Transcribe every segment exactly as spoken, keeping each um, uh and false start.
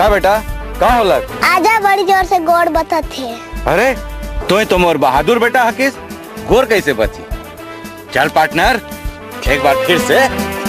क्या बेटा कहाँ हो लग? आजा बड़ी जोर से गोड़ बता थे। अरे तो तुम और बहादुर बेटा हकीस गोर कैसे बची? चल पार्टनर एक बार फिर से।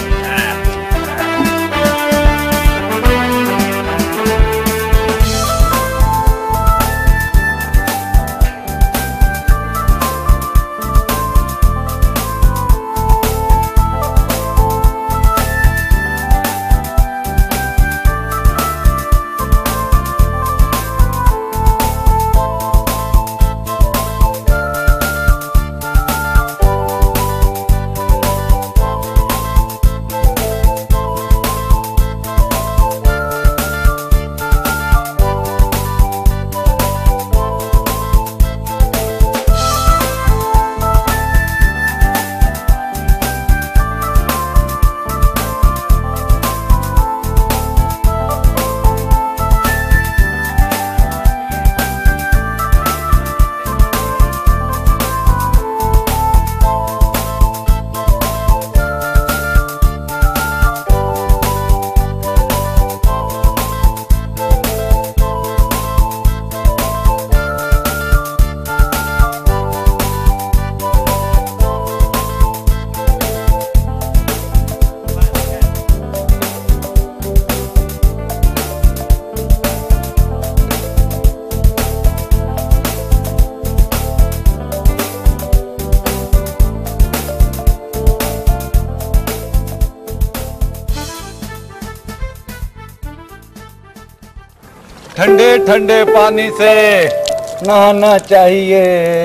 ठंडे ठंडे पानी से नहाना चाहिए,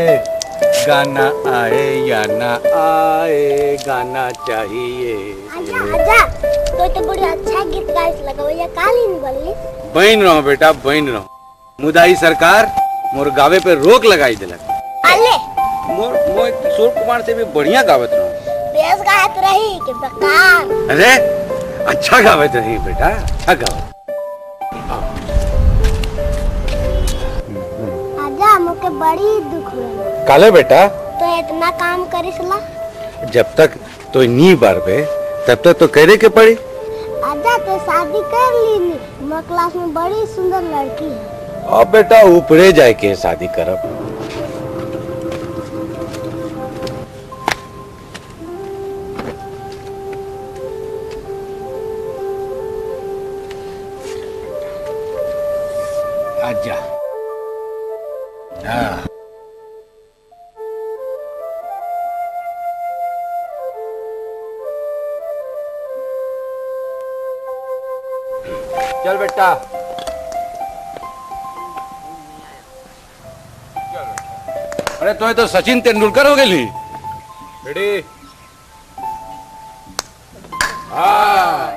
गाना आए या ना आए गाना चाहिए। आजा आजा तो तो बड़ी अच्छा गीत गाइस लगाओ या कालीन बोली। बहन रहो बेटा बहन रहो, मुदाई सरकार मोर गावे पे रोक लगाई दिलक। अले मोर मोर किशोर कुमार से भी बढ़िया गावत रहो। बेस गायत रही कि बेकार। अरे अच्छा गावत रही बेटा, अच्छा गावत। मुके बड़ी दुख हुआ। काले बेटा तो इतना काम करिसला? जब तक तो नी बारबे तब तक तो करे के पड़ी। आजा तो शादी कर ली, मोर क्लास में बड़ी सुंदर लड़की है। अब बेटा ऊपरे जाए के शादी करब। आजा हाँ। चल बेटा अरे तो तो सचिन तेंदुलकर हो गई रेडी। हाँ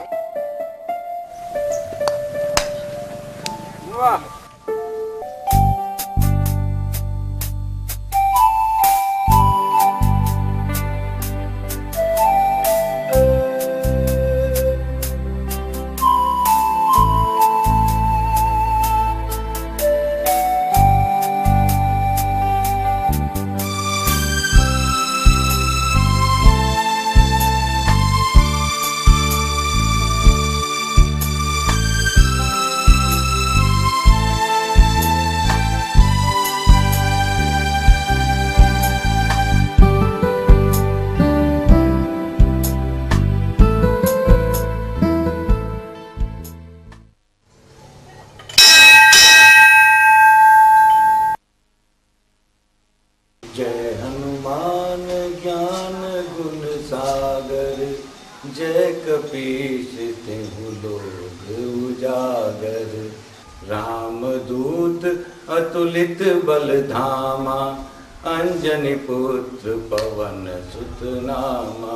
जय कपीश तिहु लोग उजागर, रामदूत अतुलित बल धामा, अंजनी पुत्र पवन सुत नामा।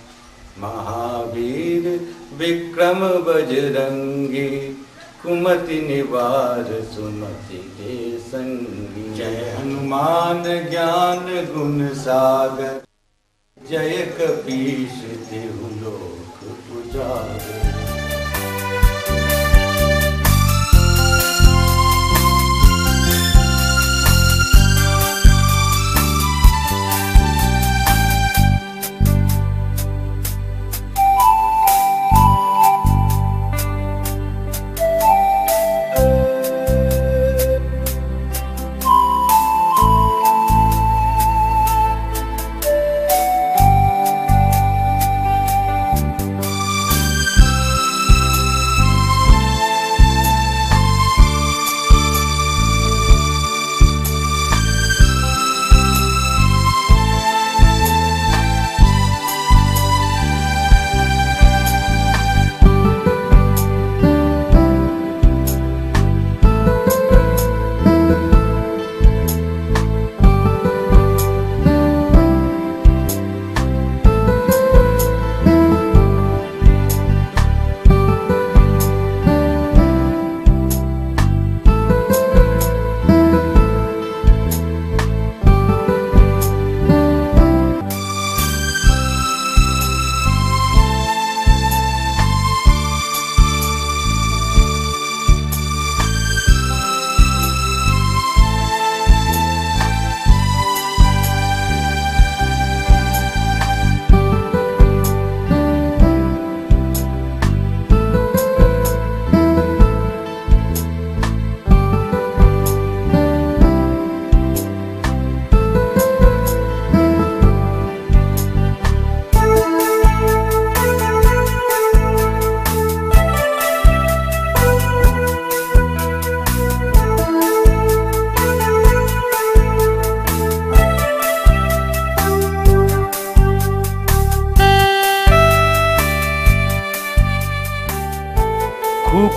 महावीर विक्रम बजरंगी, कुमति निवार सुमति के संगी। जय हनुमान ज्ञान गुण सागर, जय कपीश तिहु लोक उजागर।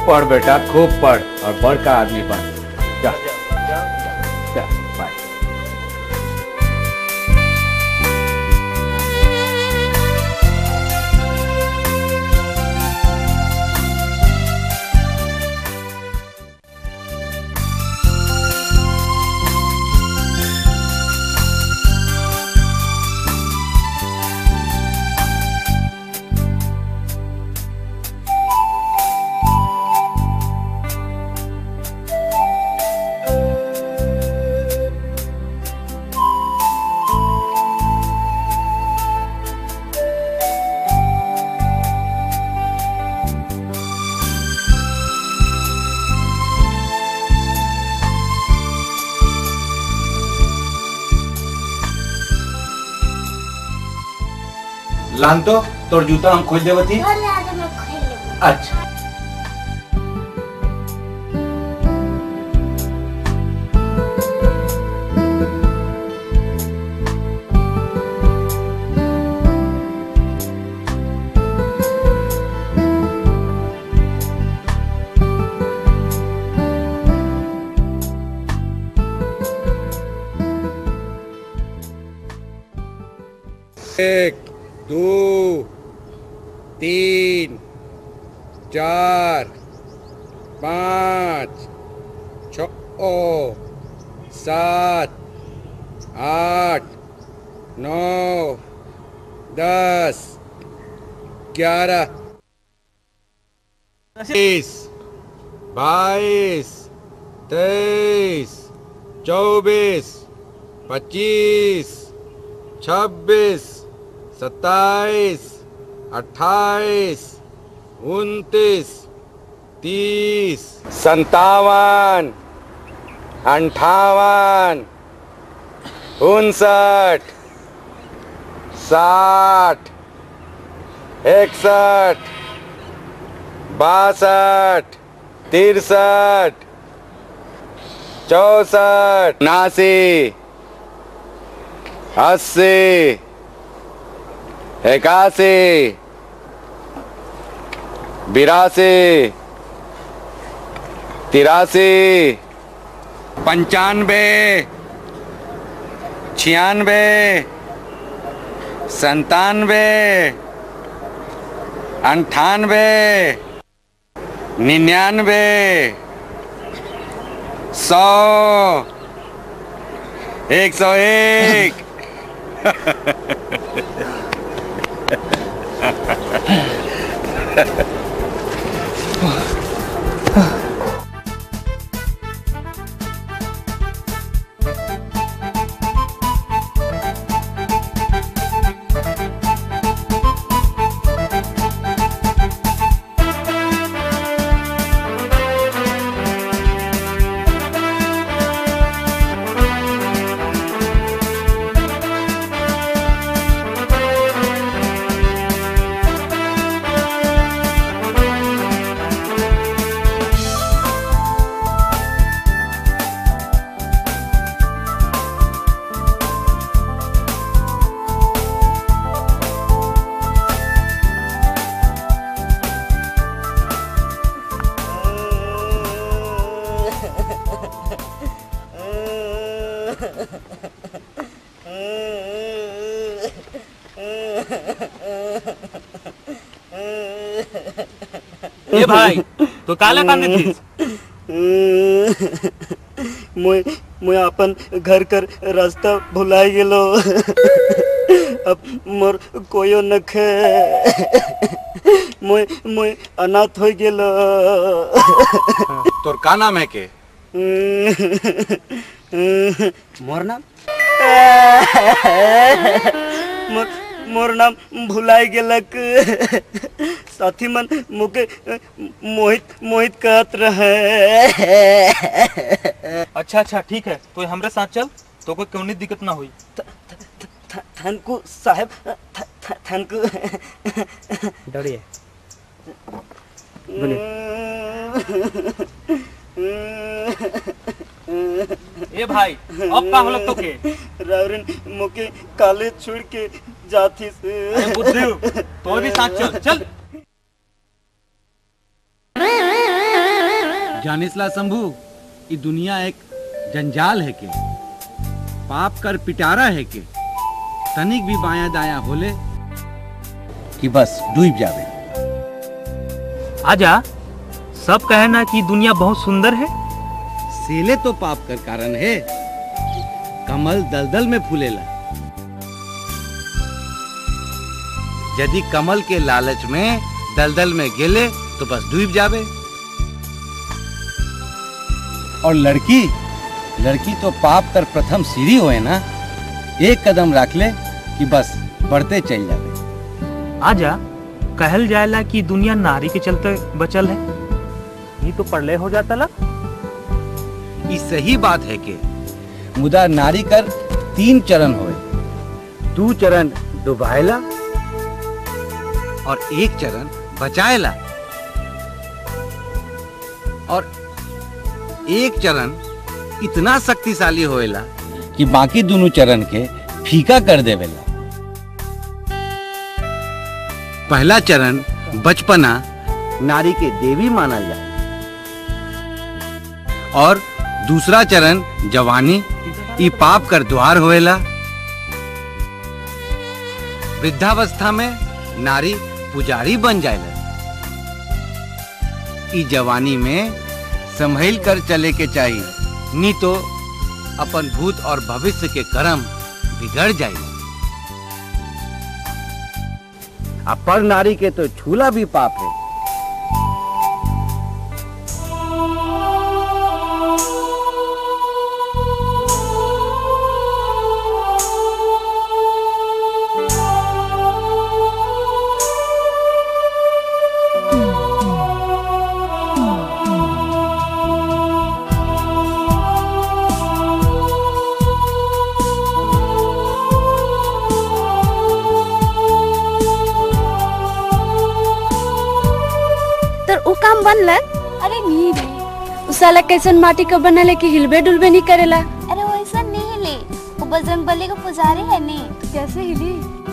पढ़ बेटा, खूब पढ़ और बड़का आदमी बन। जा जा, बाय। लान तो तोर जूता हम खोल देवती। अच्छा एक दो तीन चार पाँच छ सात आठ नौ दस ग्यारह बीस बाईस तेईस चौबीस पच्चीस छब्बीस सत्ताईस अट्ठाईस उनतीस तीस संतावन अंठावन उनसठ साठ इकसठ बासठ तिरसठ चौसठ उनासी अस्सी इक्यासी बिरासी तिरासी पंचानवे छियानवे संतानवे अंठानवे निन्यानवे सौ एक सौ एक ए भाई तो काला कांदे थीस मैं मैं अपन घर कर रास्ता भुलाई गेलो अब मोर कोयो नखे मैं मैं अनाथ हो गेलो। तोर का नाम है के? मोर नाम मोर मोर नाम भुलाई गेलक। साथी मन मुके मोहित मोहित कहत रहे। अच्छा अच्छा ठीक है तो हमरे साथ चल तो कोई कौनी दिक्कत ना हुई। थैंक साहब थैंक डरिए ए भाई अब का होलक तो के रावरन मुके काले छोड़ के जाती से बुद्धू तो भी साथ चल चल। जानिसला शंभू, ये दुनिया एक जंजाल है के, पाप कर पिटारा है के, तनिक भी बाया दाया होले कि बस डूब जावे। आजा, सब कहना कि दुनिया बहुत सुंदर है। सेले तो पाप कर कारण है, कमल दलदल में फूलेला। यदि कमल के लालच में दलदल में गेले तो बस डूब जावे। और लड़की लड़की तो पाप कर प्रथम सीढ़ी होए ना, एक कदम रख ले कि बस बढ़ते चल जावे। आजा, कहल जाएला कि दुनिया नारी के चलते बचल है, ये तो प्रलय हो जाता ला। ये सही बात है कि मुदा नारी कर तीन चरण होए, दो चरण डुबाएला और एक चरण बचाएला, और एक चरण इतना शक्तिशाली होएला कि बाकी दोनों चरण के फीका कर देवेला। पहला चरण बचपना नारी के देवी मानल जाए, और दूसरा चरण जवानी ई पाप कर द्वार होएला। वृद्धावस्था में नारी पुजारी बन जाएला। ई जवानी में संभल कर चले के चाहिए, नहीं तो अपन भूत और भविष्य के कर्म बिगड़ जाएगा। अपर नारी के तो छूला भी पाप है। काम बनलन? अरे नहीं रे, उ साला कैसन माटी का बनले कि हिलबे डुलबे नहीं करेला। अरे वो ऐसा नहीं हिले, वो बजरंग बली का पुजारी है नी। तो कैसे हिली?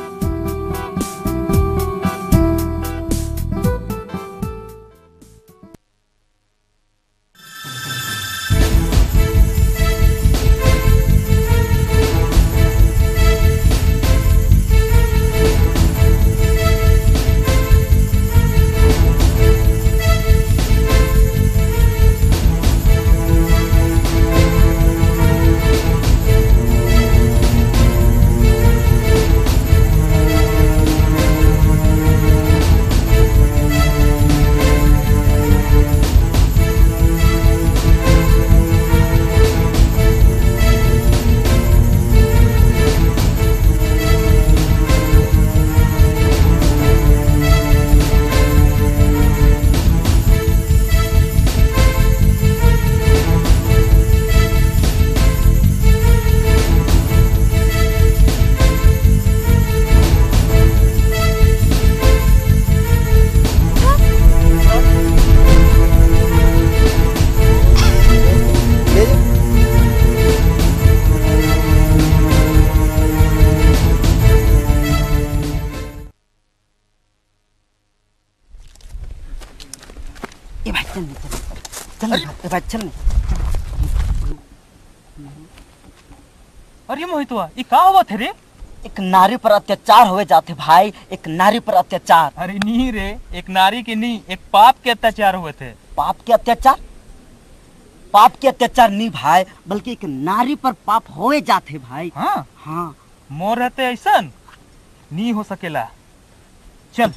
चल। अरे मोहितवा, ये का हुआ थे रे? एक नारी पर अत्याचार हुए जाते भाई, एक नारी पर अत्याचार। अरे नहीं रे, एक नारी के नहीं, एक पाप के अत्याचार हुए थे। पाप के अत्याचार? पाप के अत्याचार नहीं भाई, बल्कि एक नारी पर पाप होए जाते भाई। हाँ हाँ, मोर रहते ऐसा नहीं हो सकेला। चल।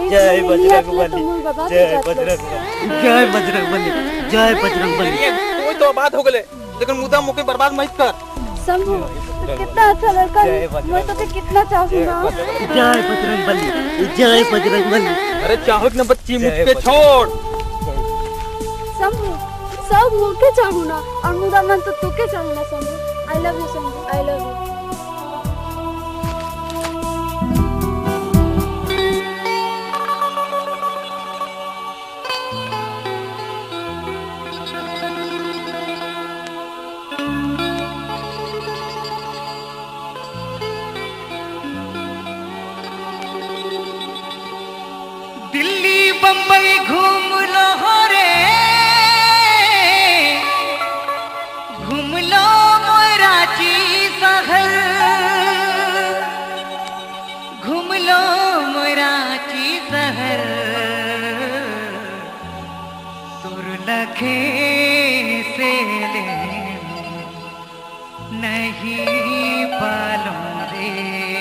जय बजरंग तो बली, मूल बर्बाद जय हो जात बजरंग लोग। बली, जय बजरंग बली, जय बजरंग बली। कोई तो बात हो गले लेकिन मुद्दा मुके बर्बाद मत कर। शंभू तू कितना अच्छा लड़का है, मैं तो कितना चाहूँ ना। जय बजरंग बली, जय बजरंग बली। अरे चाहो न बच्ची मुझ पे छोड़। शंभू सब मुझे चाहूँ ना और मुदा मन तो तुके चाहूँ ना Shambhu. I love you Shambhu, I love you. Delhi Bombay घूम लो रे, घूम लो मोराची शहर, घूम लो मोराची शहर, तुर लखे से ले नहीं पालूं रे।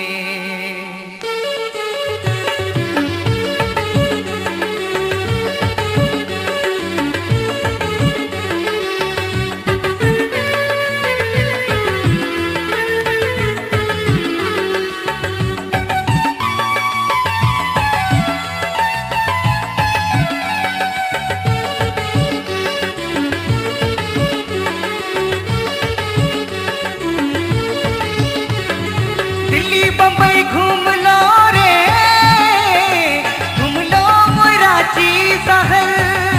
दिल्ली बम्बई घूम लो रे, घूम लो मोराची शहर,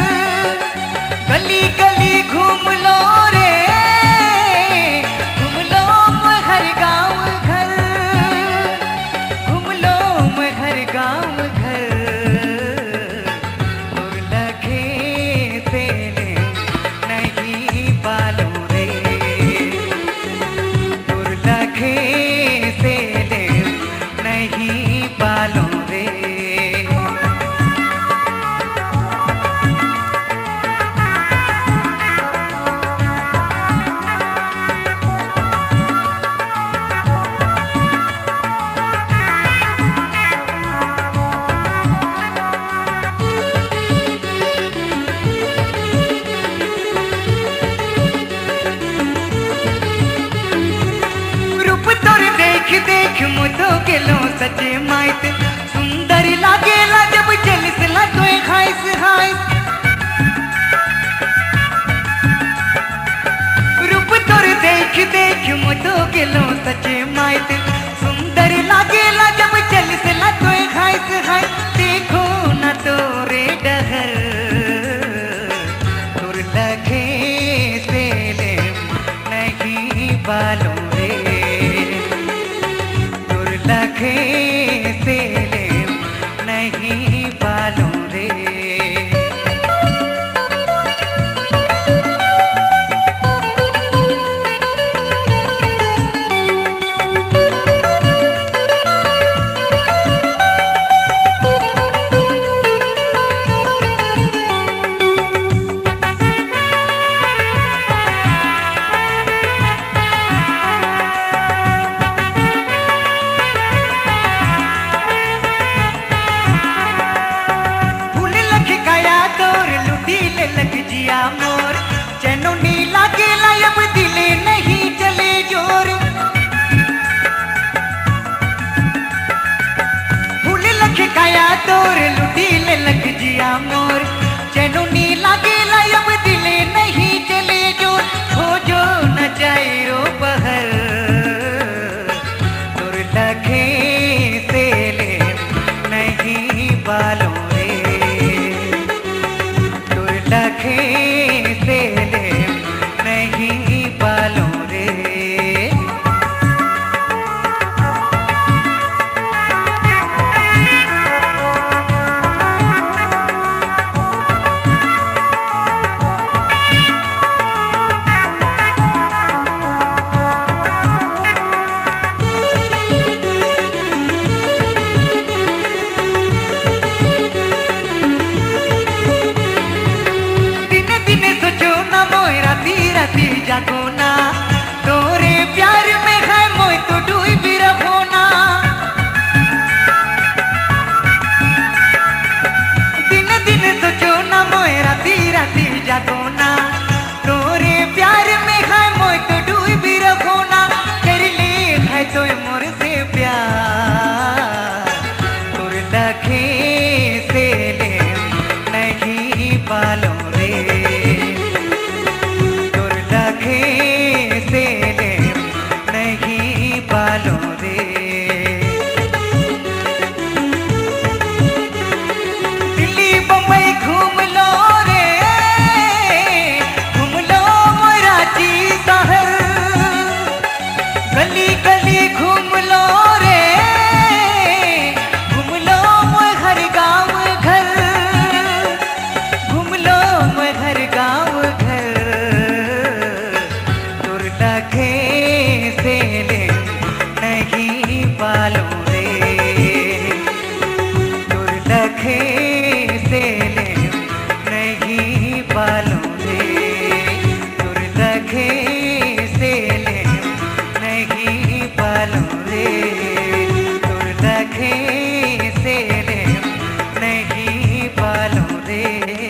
गली गली घूम लो रे, घूम लो हर गांव घर, घूम लो हर गांव घर, और लगे तेरे नहीं पालूं रे, और लगे नहीं पालूं रे। रूप तोर देख देख मुझो गेलो सचे माइत, सुंदर लागेला जब जलिस ला तोय खाइस खाइस। रूप तोर देख देख मुझो गेलो सचे माइत, सुंदर लागेला जब जलिस ला तोय खाइस खाइस। देखो न तोरे डहर, तुर लगे से ले नहीं पालूं रे, तुर लगे से ले नहीं पालूं रे। फूल लख गया तोर लुटी ले लग जिया मोर, चैनो नीला गेला अब दिले नहीं चले जोर। फूल लख गया तोर लुटी ले लग जिया मोर, चैनो नीला गेला अब दिले नहीं चले जोर। हो जो न जाए रो बहर, तुर लगे से ले नहीं पालूं रे, तुर लगे से ले नहीं पालूं रे। दिन दिन सोचो ना मोय राती राती जागो ना, तोरे प्यार में है मोय तो डूब भी रहो ना। लखे से ले नहीं बालों रे। दिल्ली बम्बई घूम लो रे, घूम लो रांची शहर, गली गली घूम लो रे, घूम लो हर गांव घर, घूम लो हर गांव घर। तुर लखे से ले नहीं बालों रे, तुर लखे से ले नहीं बालों रे, तुर लखे से ले नहीं बालों रे, तुर लखे से ले नहीं बालों रे।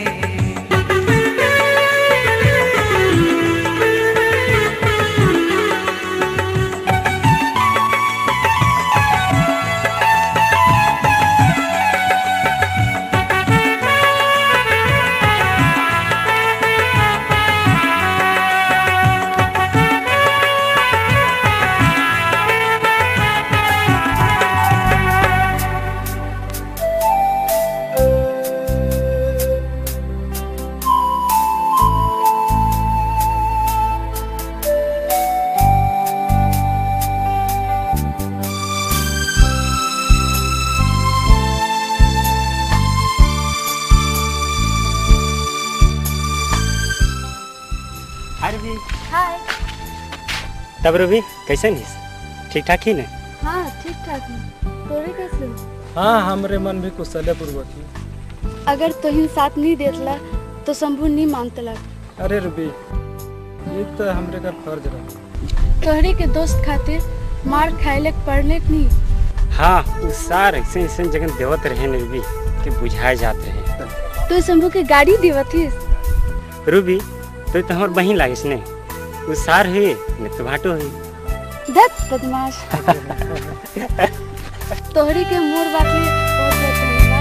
अरे हाय। तब रूबी कैसे नहीं? ठीक ठाक ही ना? हाँ ठीक ठाक है। तोरे कैसे हो? हाँ हमरे मन भी कुशल पूर्वक ही। अगर तोहिन साथ नहीं देतला तो शंभू नहीं मानतला। अरे रूबी ये तो हमरे का फर्ज रहा। तोहरे के दोस्त खातिर मार खाए पढ़ने नहीं। हाँ उस सार ऐसे ऐसे जगह देवत रहे न रूबी कि बुझाए जाते हैं। तो शंभू के गाड़ी देवतीस? रूबी तो तो हमार बहिन लागिस ने, उस सार है ने तो भाटो है। दत बदमाश। तोहरी के मोर बात में बहुत बहुत धन्यवाद।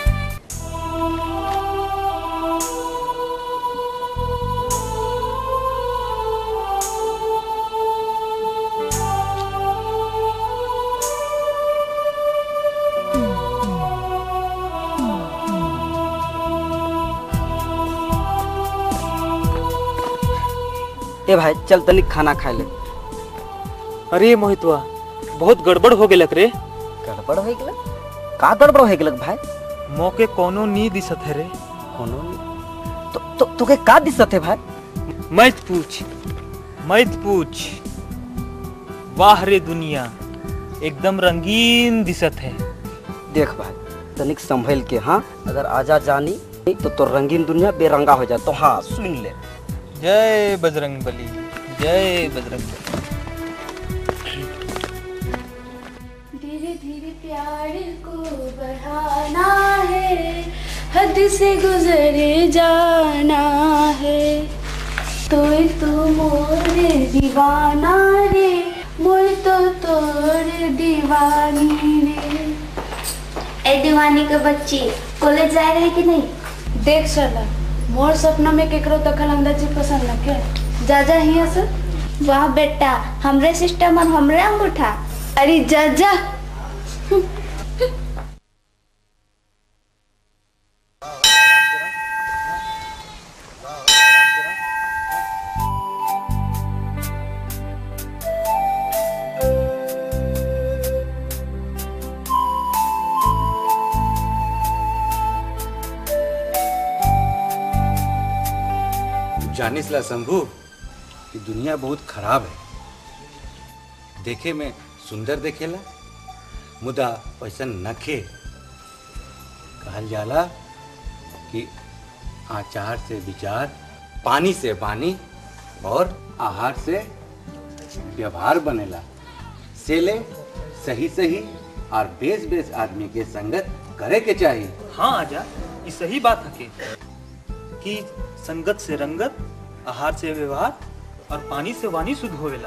ए भाई चल तनिक खाना खा ले। अरे मोहितवा बहुत गड़बड़ हो गेलक रे। गड़बड़ हो गेलक? का गड़बड़ हो गेलक भाई? मौके कोनो नी दिसत है रे। कोनो नी? तो तो तोके का दिसत है भाई? मत पूछ मत पूछ। वाह रे दुनिया एकदम रंगीन दिसत है। देख भाई तनिक संभल के, हाँ अगर आजा जानी तो तो रंगीन दुनिया बेरंगा हो जाए। तो हाँ सुन ले। जय बजरंग बली, जय बजरंग बली। धीरे धीरे प्यार को बढ़ाना है, हद से गुजरे जाना है। तो तो मोर दीवाना रे, मोर तो तोर दीवानी रे। ए दीवानी के बच्ची कॉलेज जा रहे कि नहीं? देख साला मोर सपना में केकरो दखल अंदाजी पसंद न के। जा जा हिया से। वाह बेटा हमरे सिस्टम और हमरे अंगूठा। अरे जा जा। जानिस ला शंभू कि दुनिया बहुत खराब है। देखे में सुंदर देखेला मुदा पैसा नखे। कहल जाला कि आचार से विचार, पानी से वाणी और आहार से व्यवहार बनेला। से ले सही सही और बेस बेस आदमी के संगत करे के चाहिए। हाँ आजा ये सही बात है कि संगत से रंगत, आहार से व्यवहार और पानी से वाणी शुद्ध होवेला।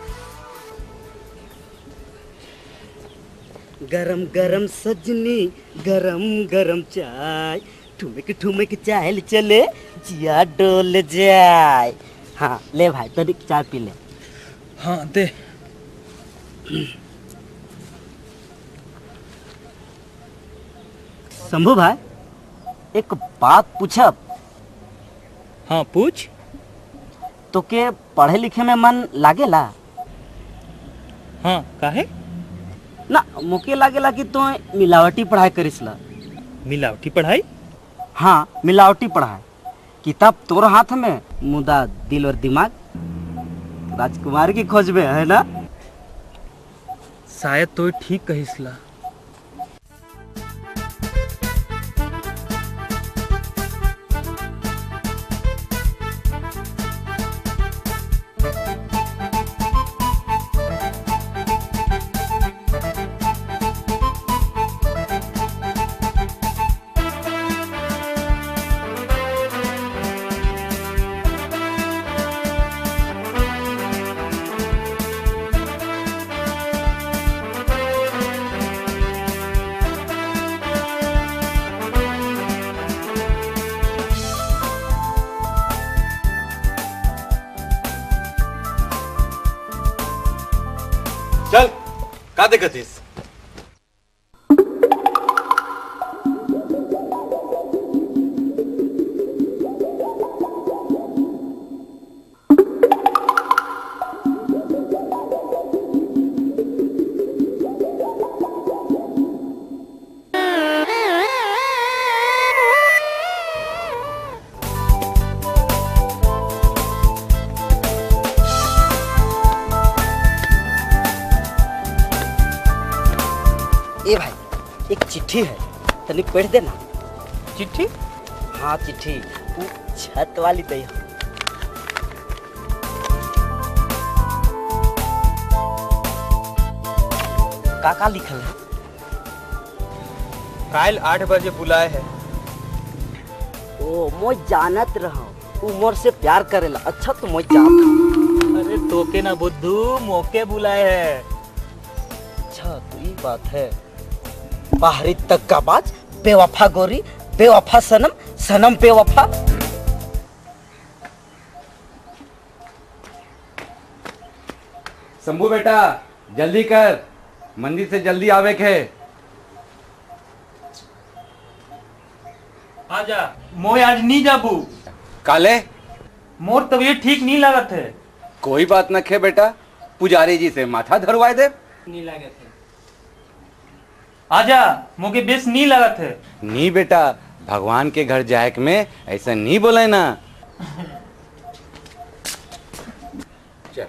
गरम गरम सजनी गरम गरम चाय, ठुमक ठुमक चाल चले जिया डोल जाए। हाँ ले भाई तनिक चाय पी ले। हाँ दे। शंभू भाई एक बात पूछब। हाँ पूछ। तो के पढ़े लिखे में मन लागेला? हाँ काहे? ना मुके लागेला कि तो मिलावटी पढ़ाई करिसला। मिलावटी पढ़ाई? हाँ मिलावटी पढ़ाई। किताब तोर हाथ में, मुदा दिल और दिमाग राजकुमार की खोज में है ना? शायद तो ठीक कहिसला। चल का देखतिस? ए भाई एक चिट्ठी है, तनिक पढ़ देना। चिट्ठी? हाँ चिट्ठी, वो छत वाली दई। का का लिखल है? काल आठ बजे बुलाए है। ओ मैं जानत रहा, उमर से प्यार करेला। अच्छा तो मैं जानत। अरे तोके ना बुद्धू, मौके बुलाए है। अच्छा तो ये बात है। बाहरी तक का बाज, बेवफा गोरी, बेवफा सनम, सनम बेवफा। शंभू बेटा जल्दी कर, मंदिर से जल्दी आवे के है। आजा। मोय आज नहीं जाबू। काले मोर तबीयत ठीक नहीं लागत है। कोई बात न खे बेटा, पुजारी जी से माथा धरवाए दे। नहीं लागत है। आजा, मोके बेस नहीं लागत है। नी बेटा, भगवान के घर जाए में ऐसा नहीं बोले ना। चल।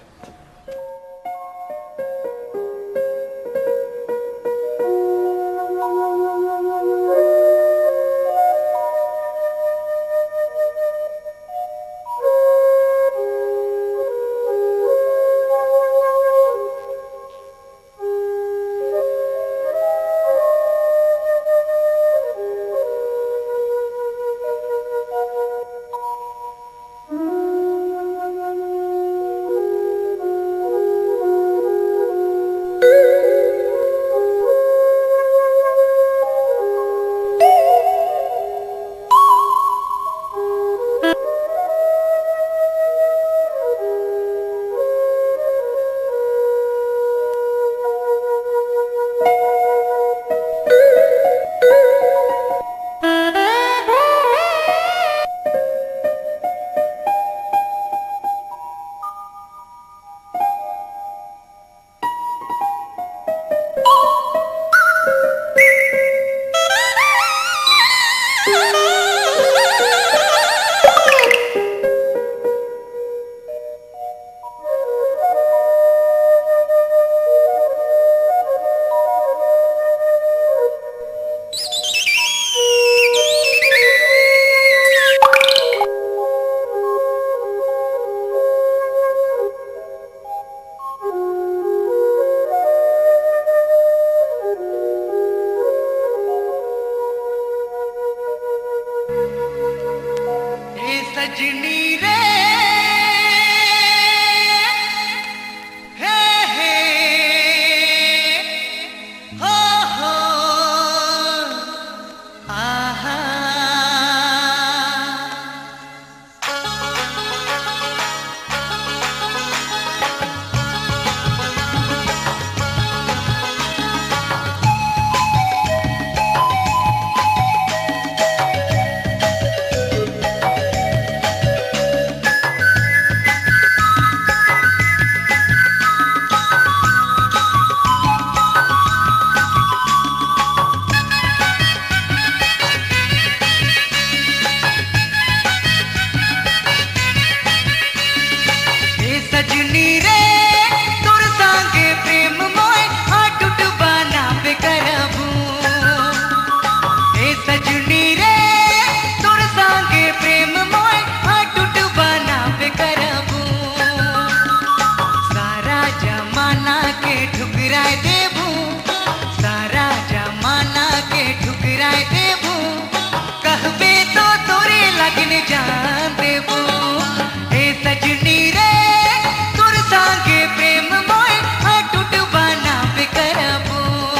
लगन जान देबू हे सजनी रे तोर संगे प्रेम मोय अटूट बना पे करबू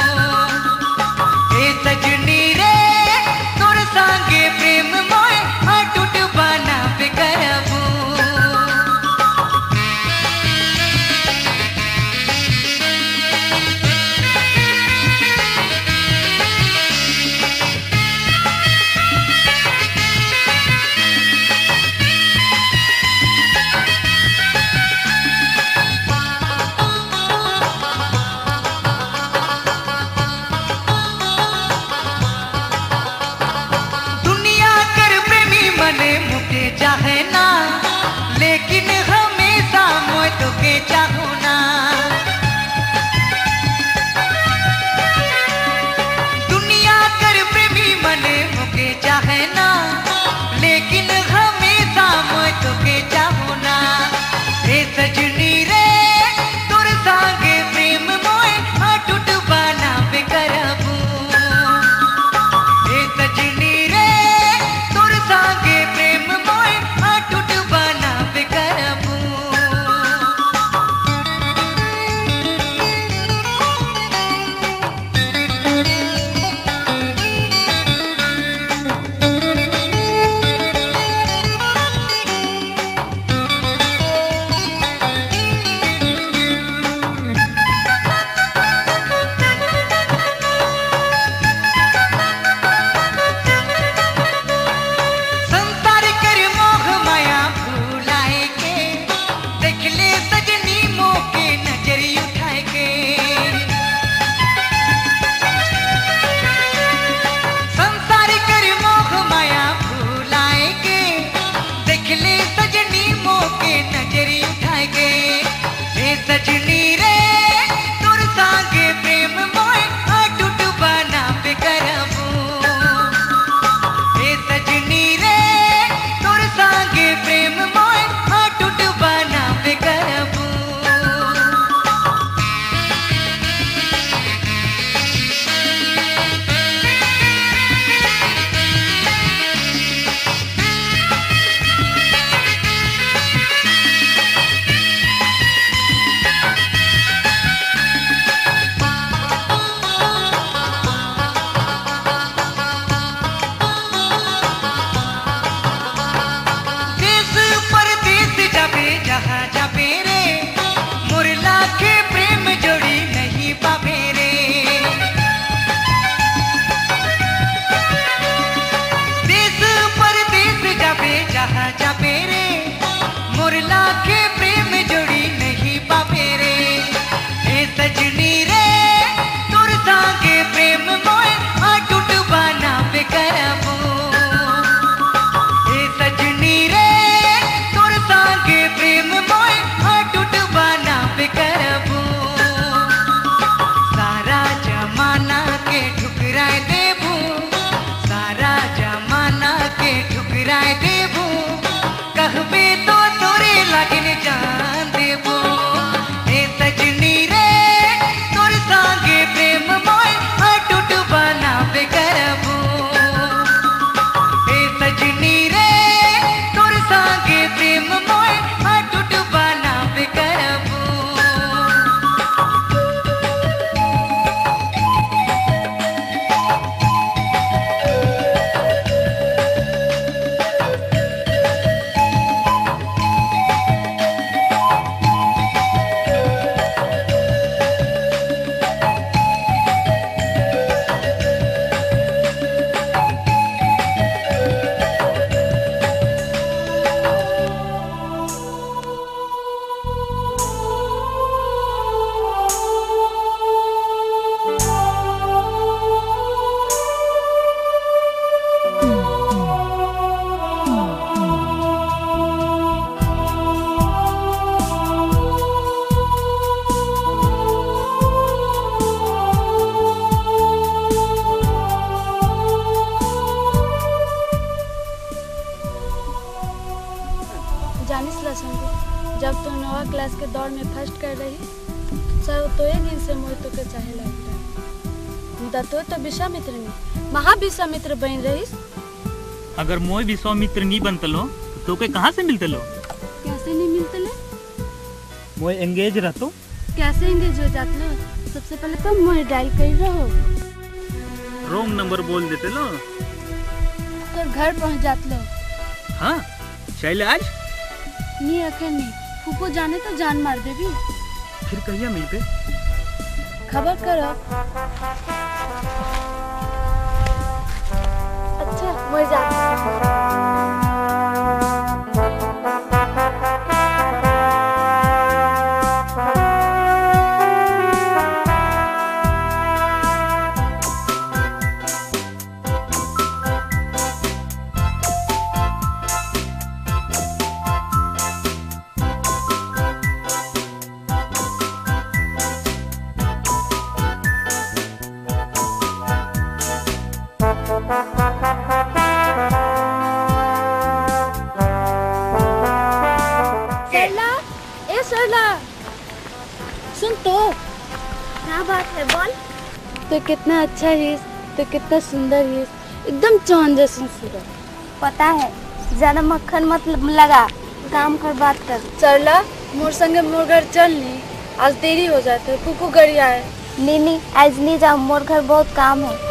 हे सजनी रे तोर संगे प्रेम मोय अटूट बना पे करबू चाहे ना लेकिन हमेशा मैं तुके चाहूँ ना दुनिया कर प्रेमी मने मुके चाहे ना लेकिन हमेशा मैं तुके चाहूँ ना हे सजनी रे तोर संगे प्रेम मोय अटूट बना पे करबू हे सजनी रे तोर संगे प्रेम अटूट बना पे करबू सजनी रे तोर संगे प्रेम मोय अटूट बना पे करबू हे सजनी रे तोर संगे प्रेम मोय अटूट बना पे करबू जहाँ जाबे रे मुरला के प्रेम जोड़ी नहीं पाबे रे देश परदेश जाबे जहाँ जाबे रे मुरला के प्रेम जोड़ी नहीं पाबे रे हे सजनी रे तोर संगे प्रेम मोय अटूट बना पे करबू हे सजनी रे तोर संगे प्रेम मोय अटूट बना पे करबू सारा जमाना के ठुकराए देबू सारा जमाना के ठुकराए देबू कहबे तो तोरे लगन जान देबू हे सजनी रे तोर संगे प्रेम मोय अटूट बना पे करबू हे सजनी रे तोर संगे प्रेम मोय अटूट बना पे करबू जब तो नवा क्लास के दौड़ में फर्स्ट कर रही सर तो एक दिन से मोहित के चाहे लगता मुदा तो तो विश्वामित्र में महाविश्वामित्र बन रही अगर मोय विश्वामित्र नहीं बनतलो तो के कहाँ से मिलतलो? कैसे नहीं मिलते ले? मोय एंगेज रहतो। कैसे एंगेज हो जाते लो? सबसे पहले तो मोबाइल डायल कर रहो, रॉन्ग नंबर बोल देते लो। तो घर पहुंच जाते लो। हाँ शैलेश नहीं रखे नहीं, फूफो जाने तो जान मार देगी। फिर कहिया मिलते? खबर करो। अच्छा मैं जाती हूँ। सरला, ए सरला, सुन तो। क्या बात है बोल। तो कितना अच्छा है, तो कितना सुंदर है, एकदम चांद जैसी सूरत। पता है, ज्यादा मक्खन मत लगा, काम कर बात कर। सरला मोर संगे मोर घर चल ली, आज देरी हो जाता है, कुकू गरिया है। नहीं नहीं आज नहीं जाओ, मोर घर बहुत काम है।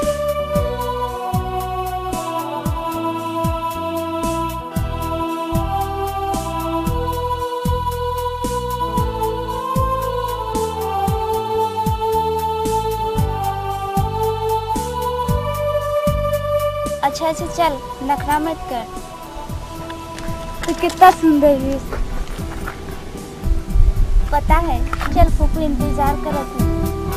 अच्छा अच्छा चल, नखरा मत कर। तो कितना सुंदर है। पता है, चल फूफू इंतजार करत है।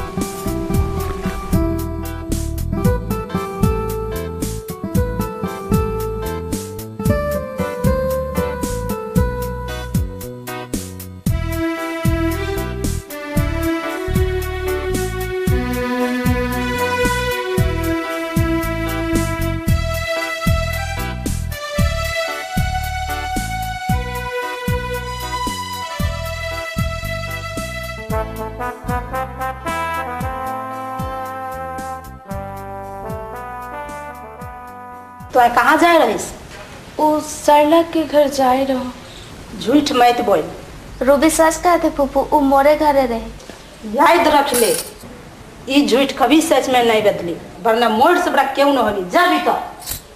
तो आई कहाँ जा रहीस? ओ सरला के घर जाए रहो। झूठ मत बोल। रूबी सच कहते फूफू, वो मोरे घरे रहे। याद रख ले, ये झूठ कभी सच में नहीं बदली, वरना मोड़ से बड़ा क्यों न होली। जा भी तो।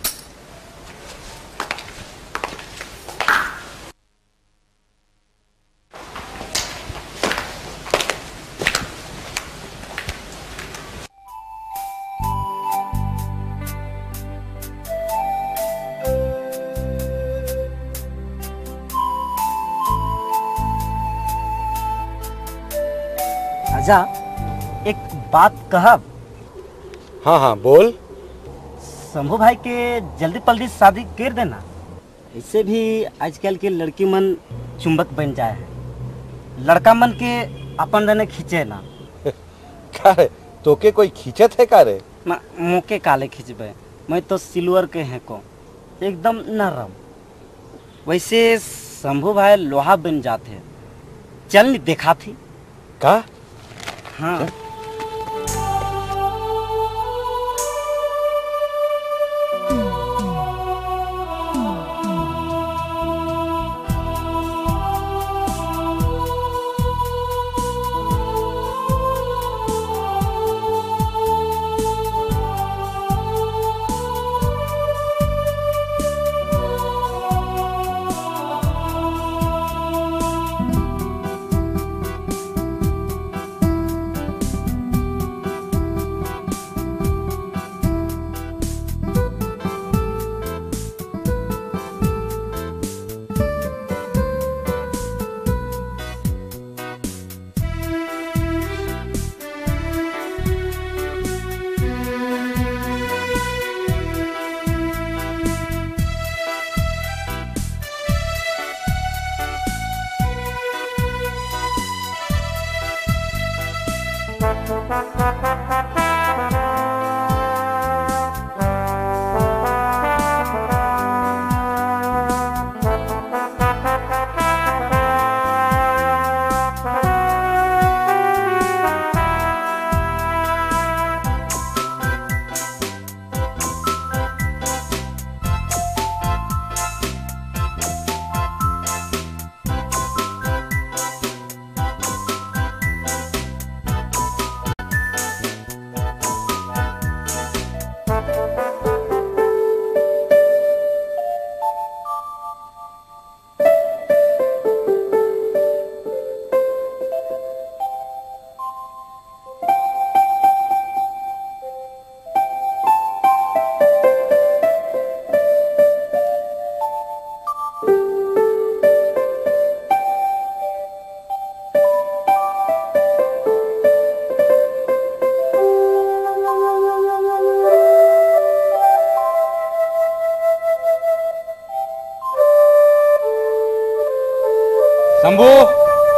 आजा, एक बात कहब। हाँ हाँ बोल। शंभू भाई के जल्दी पल्दी शादी कर देना। ऐसे भी आजकल के लड़की मन चुंबक बन जाए है, लड़का मन के अपन रहने खींचे ना। का रे, तोके कोई खींचत है का रे? ना मोके काले खींचबे, मैं तो सिल्वर के हैं को एकदम नरम। वैसे शंभू भाई लोहा बन जाते। चल नहीं देखा थी का? हाँ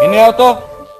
इन्हें आओ तो।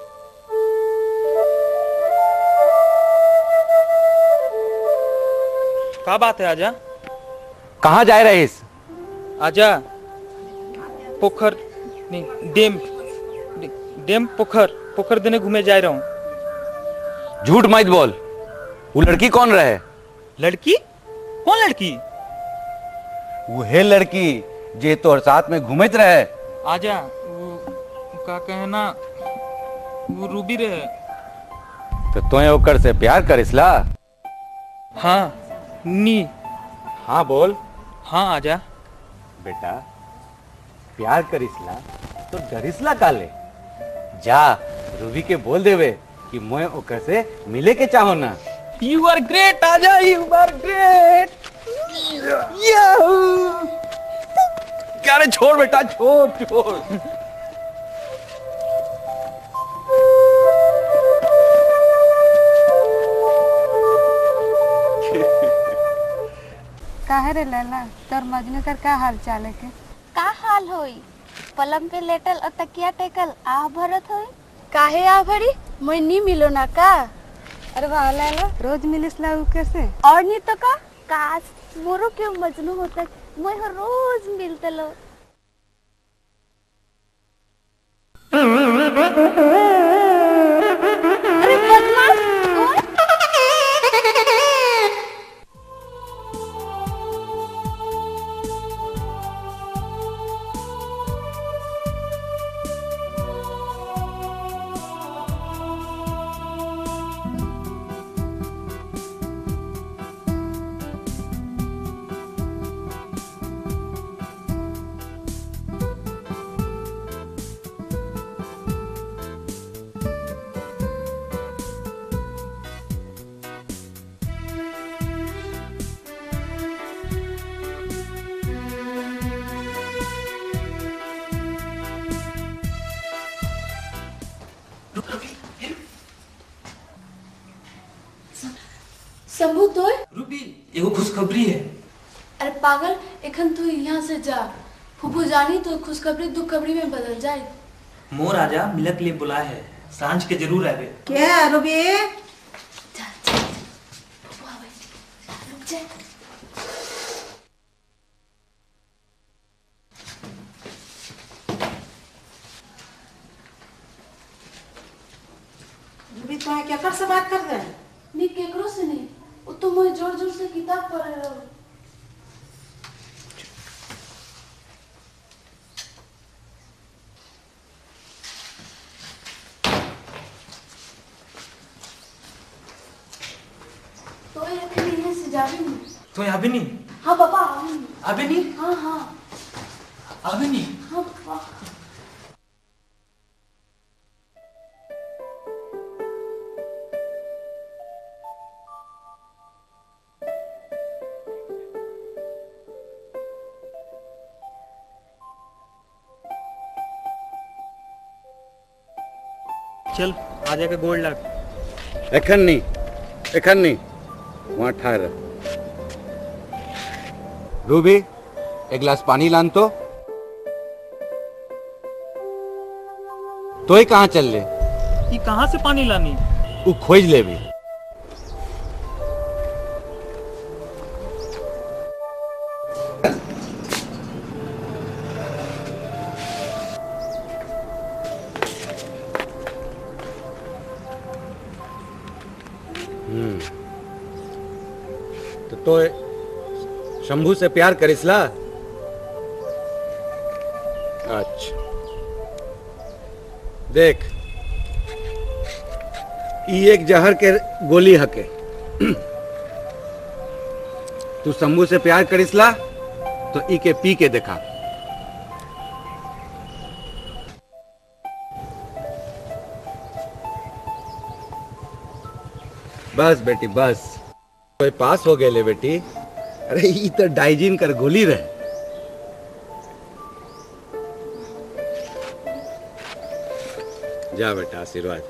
क्या बात है आजा? कहाँ जा रहीस? आजा पोखर नहीं डेम डेम पोखर पोखर देने घूमे जा रहा हूँ। झूठ मत बोल। वो लड़की कौन रहे? लड़की? कौन लड़की? वो है लड़की जे तोर साथ में घूमत रहे। आजा वो का कहना वो रूबी रहे। तो तोए ओकर से प्यार करिसला? हाँ नी। हाँ बोल। हाँ आजा। बेटा प्यार करिसला तो डरिसला काले? जा रूबी के बोल देवे कि मैं ओकर से मिले के चाहो ना। यू आर ग्रेट आजा, यू आर ग्रेट। क्या रे, छोड़ बेटा, छोड़ छोड़। काहे रे लैला, तोर मजनू कर का हाल चाल है के? का हाल होई? पलंग पे लेटल और तकिया टेकल आह भरत होई। काहे आ भरी? मैं नी मिलो ना का? अरे वाह लैला, रोज मिलिस ला उ कैसे? और नहीं तो का? काश मोरो के मजनू होता, मैं हर रोज मिलते लो। अरे बदमाश कौन? शंभू तो रूबी एगो खुशखबरी है। अरे पागल, एखन तू यहाँ से जा। फूफू जानी तो खुशखबरी दुखखबरी में बदल जाए। मोर आजा मिलक लिए बुला है, सांझ के जरूर आवे। क्या रूबी? जा जा फूफू आवे, रुक जा। रूबी तो क्या कर से बात कर रहे हैं? नी केकरो से नहीं, वो तो मैं जोर जोर से किताब पढ़ रहा हूँ। तो ये अकेले यहाँ से जा भी नहीं। तो यहाँ भी नहीं? हाँ पापा आ नहीं। अबे नहीं? हाँ हाँ अबे नहीं? हाँ पापा। चल आजा के गोल्ड लग। एखन नहीं, एखन नहीं, वहां ठहर। रूबी एक गिलास पानी लान तो। तो ही कहाँ चल ले? ये कहाँ से पानी लानी? वो खोज ले भी। तो, तो शंभू से प्यार करिसला? अच्छा देख, ई एक जहर के गोली हके। तू शंभू से प्यार करिसला तो ई के पी के देखा। बस बेटी बस, कोई पास हो गए ले बेटी। अरे ई तो डाइजिन कर गोली रहे। जा बेटा, आशीर्वाद।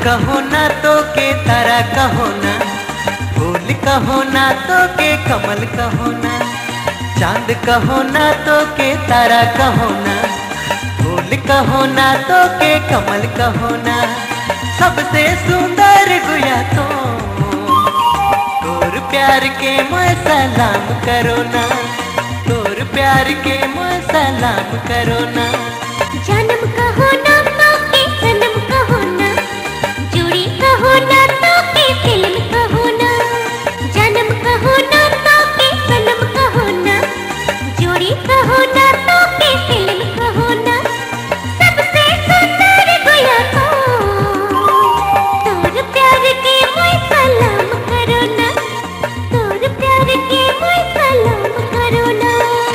कहो ना तो के तारा कहो ना, फूल कहो ना तो के कमल कहो ना, चांद कहो ना तो के तारा कहो ना, फूल कहो ना तो के कमल कहो ना, सबसे सुंदर गुया तो तोर प्यार के मैं सलाम करो ना, तोर प्यार के मैं सलाम करो ना। जन्म कहो ना तो के जन्म कहो ना, जोड़ी कहो ना तो के फिल्म कहो ना, जन्म कहो ना तो के जन्म कहो ना, जोड़ी कहो ना तो के फिल्म कहो ना, सबसे सुंदर गुया तो तोर प्यार के मैं सलाम करो ना, तोर प्यार के मैं सलाम करो ना।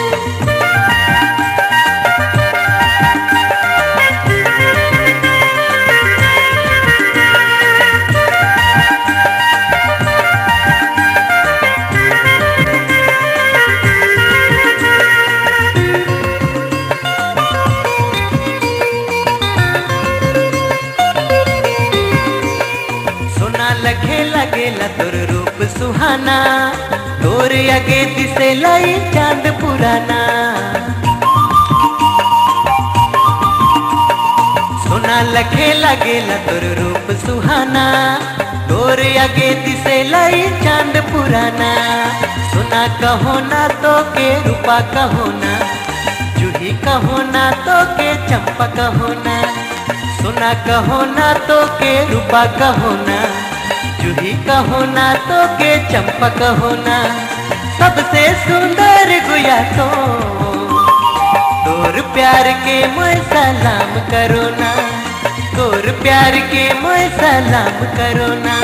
लखे लगेला तोर रूप सुहाना, तोर आगे दिसे लाई चांद पुराना, सोना लखे लगेला तोर रूप सुहाना, तोर आगे दिसे लाई चांद पुराना, सोना कहो ना तो के रूपा कहो ना, जूही कहो ना तो के चंपा कहो ना, सोना कहो ना तो के रूपा कहो ना, जूही कहो ना तो के चंपा कहो ना, सबसे सुंदर गुया तो तोर प्यार के मैं सलाम करो ना, तोर प्यार के मैं सलाम करो ना।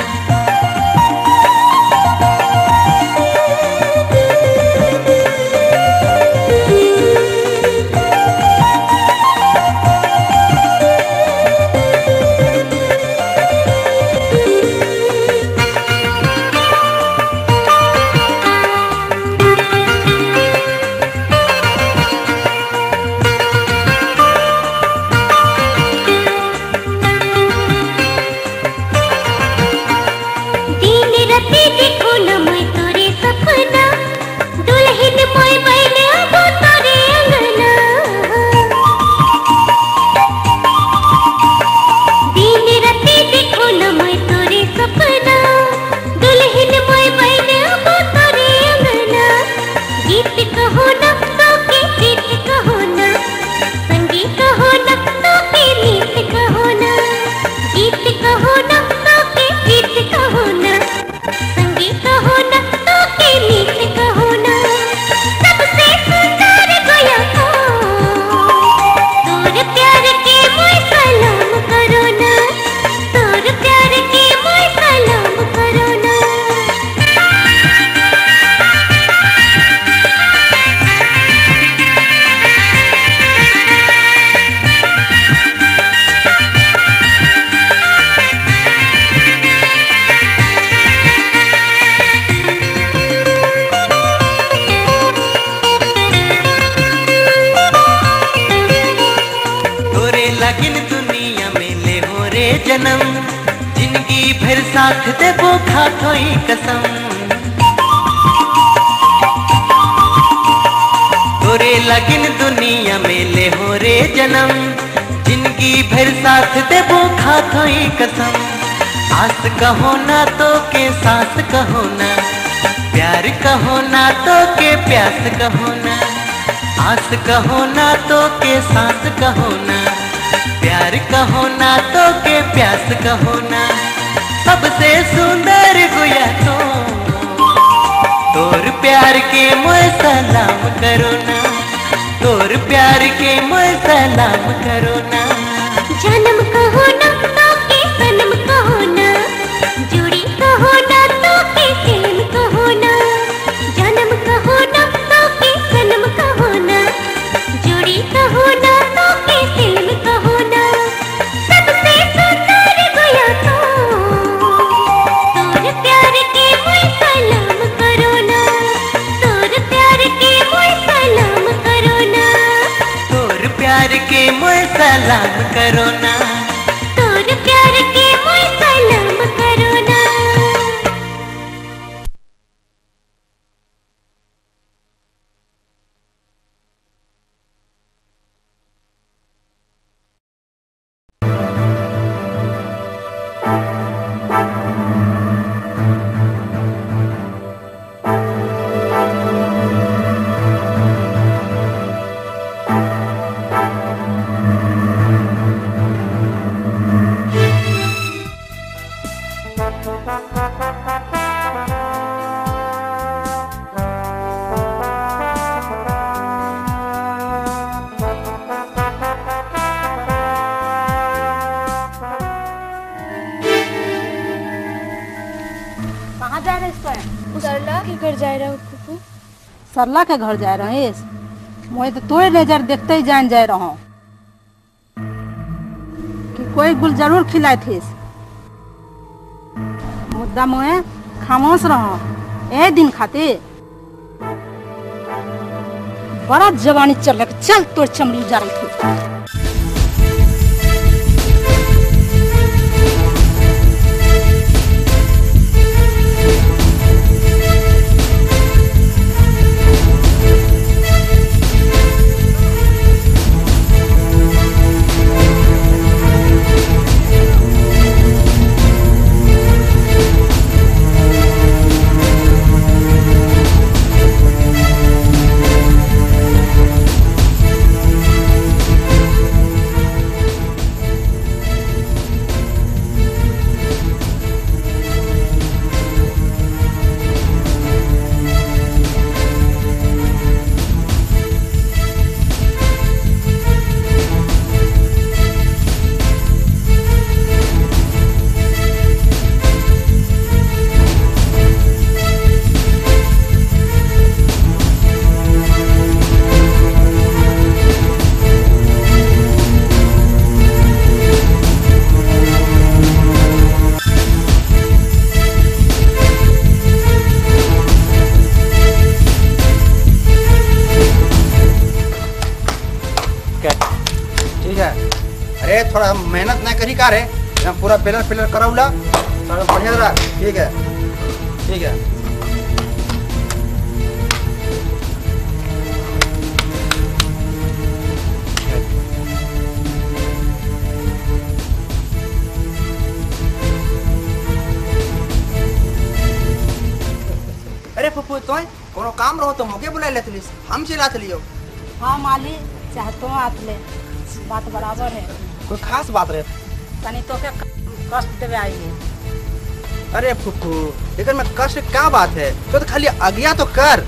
जन्म जिंदगी भर साथ देबो खाथोई कसम, तोरे लगिन दुनिया में ले हो रे जन्म, जिंदगी भर साथ देबो खाथोई कसम, आस कहो ना तो के सांस कहो ना, प्यार कहो ना तो के प्यास कहो ना, आस कहो ना तो के सांस कहो ना, प्यार कहो ना तो के प्यास कहो ना, सबसे सुंदर गुया तो तोर प्यार के मैं सलाम करो ना, तोर प्यार के मैं सलाम करो ना। जन्म कहो ना तो के सनम कहो ना, जोड़ी कहो ना तो के फिल्म कहो ना, जन्म कहो ना तो के सनम कहो ना, जोड़ी कहो ना तो के फिल्म कहो ना, सबसे सुंदर गुया तो तोर प्यार के मैं सलाम करो ना, तोर प्यार के मैं सलाम करो ना, तोर प्यार के मैं सलाम करो ना, तोर प्यार के सरला के घर जाए रहे मोए तो तोय नजर देखते ही जान जाए रहो कि कोई गुल जरूर खिलाए थे। मुद्दा मोए खामोश रहो ए दिन खाते बड़ा जवानी चल रहा चल तोर चमड़ी जा रही थी। अरे थोड़ा मेहनत ना करी का रे पूरा पिलर पिलर कराऊला बढ़िया रहा। ठीक है ठीक है। अरे पप्पू तो कोनो काम रहो तो मोके बुला लेते लिस हम चिल्लात लियो। हाँ माली चाहतो आत ले बात बराबर है। कोई खास बात रहे तनी तो के कष्ट देवे आई है। अरे फुफू लेकिन मैं कष्ट क्या बात है तो, तो खाली आज्ञा तो कर।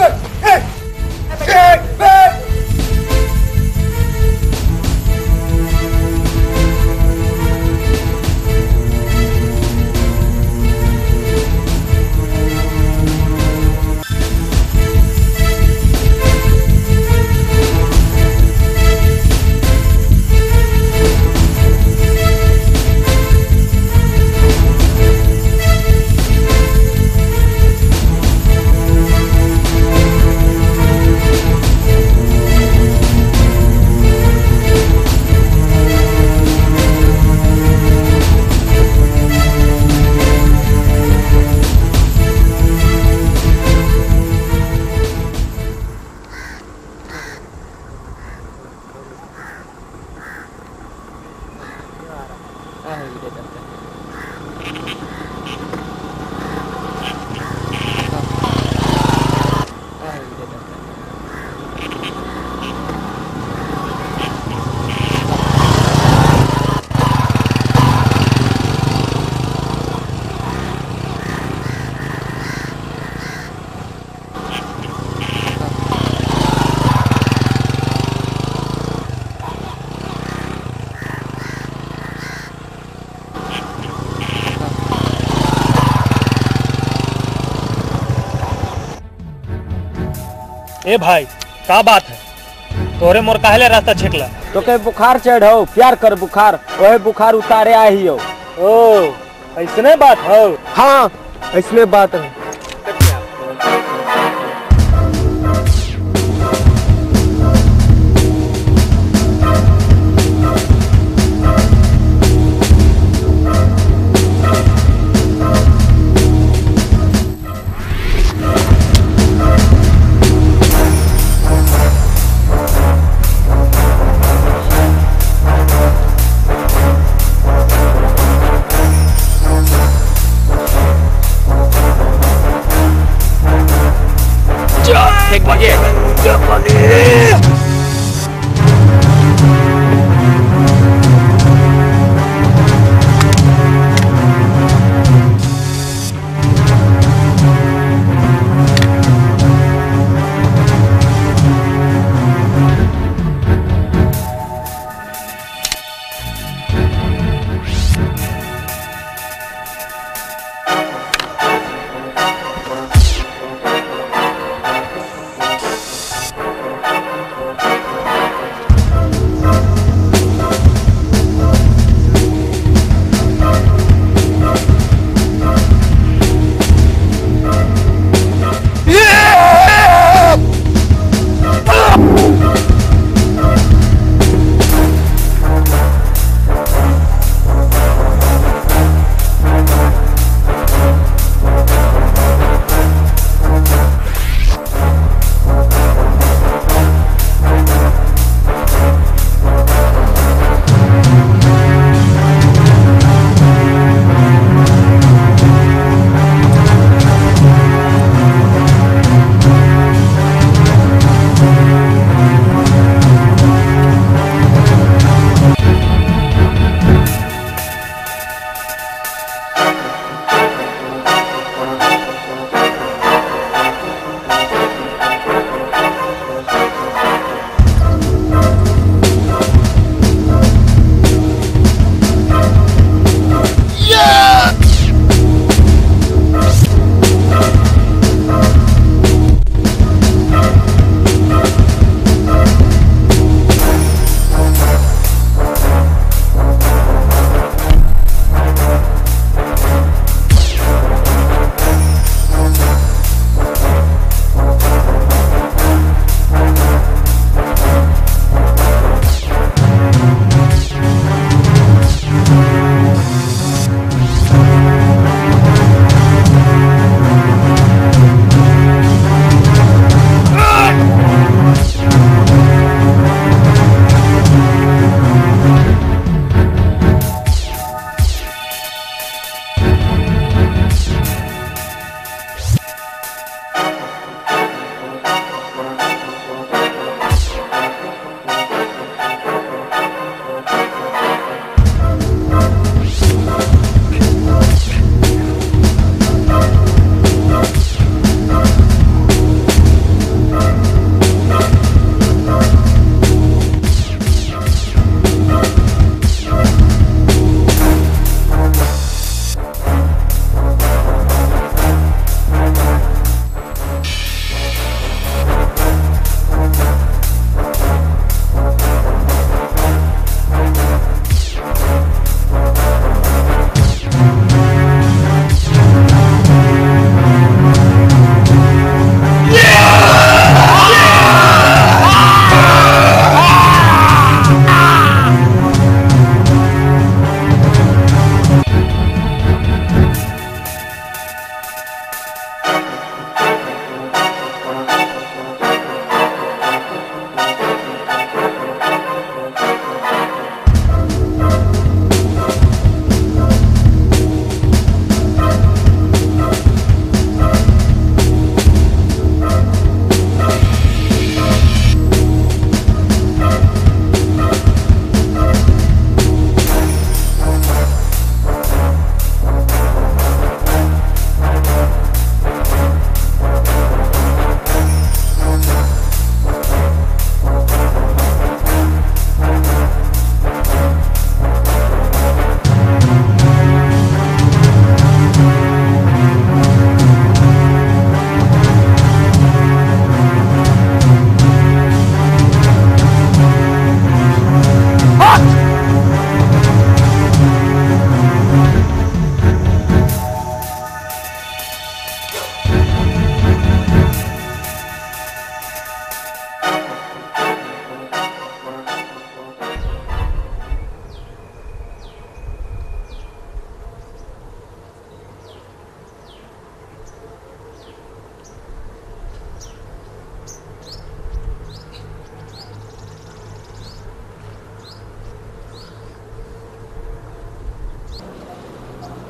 ए भाई का बात है तोरे मोर काहले रास्ता छेकला तो के बुखार चढ़ो प्यार कर बुखार वह बुखार उतारे आई हो। ओ ऐसने बात हो। हाँ ऐसने बात है।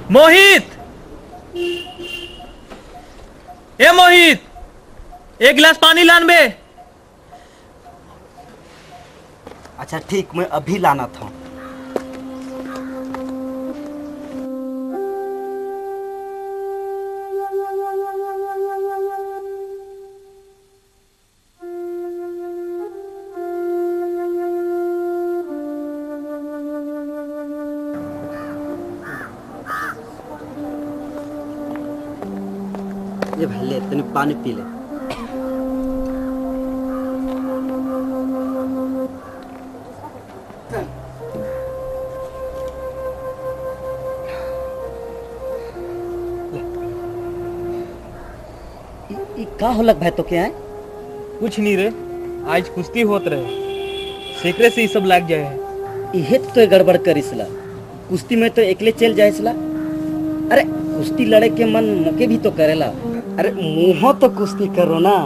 मोहित, ए मोहित, एक गिलास पानी लान बे। अच्छा ठीक, मैं अभी लाना था। ये भाई ले, तनी पानी पी ले। का होलक भाई तो क्या है? कुछ नहीं रे, आज कुश्ती होत रहे, सेकरे से ही सब लाग जाए है। इहे तो गड़बड़ करिसला, कुश्ती में तो एकले चल जाइसला। अरे कुश्ती लड़े के मन मके भी तो करेला। अरे मुँह तो कुश्ती करो ना।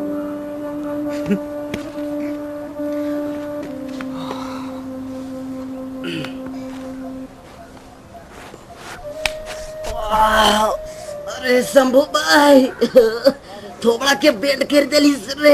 अरे शंभू भाई, थोबड़ा के बेड कर देली रे।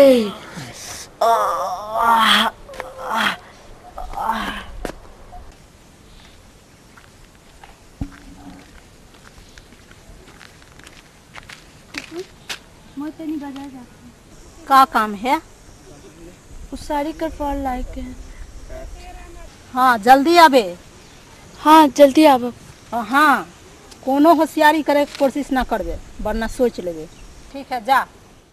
का काम है? उस साड़ी कर फॉल लाइक है। हाँ जल्दी आबे। हाँ जल्दी आब। हाँ कोनो होशियारी करे के कोशिश ना करबे, वरना सोच लेबे। ठीक है जा।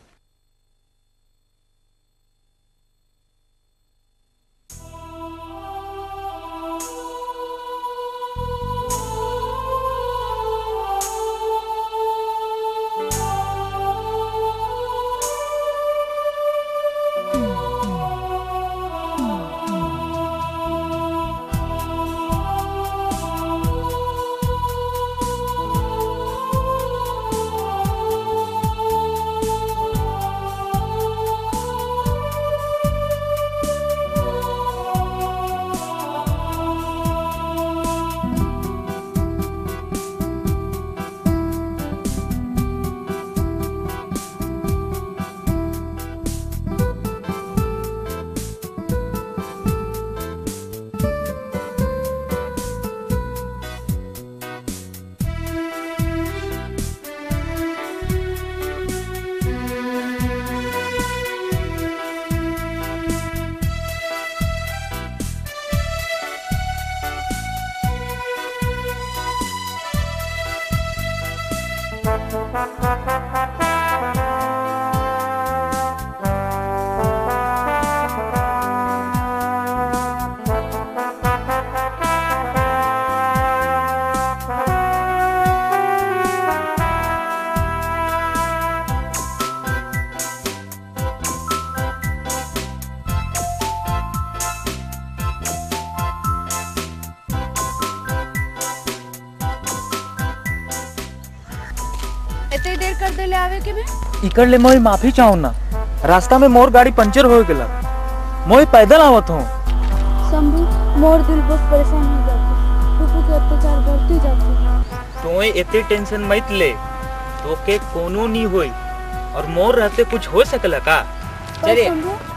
इतनी देर कर दे ले आवे के में? इकर ले मोई माफी चाहूँ ना, रास्ता में मोर गाड़ी पंचर हो गया, मोई पैदल आवत हूँ। शंभू, मोर दिल बहुत परेशान हो जाता, टुकू के अत्याचार बढ़ती जाती। तो इतनी टेंशन मत ले, तो के कोनो नहीं होई, और मोर रहते कुछ हो सकला का? चले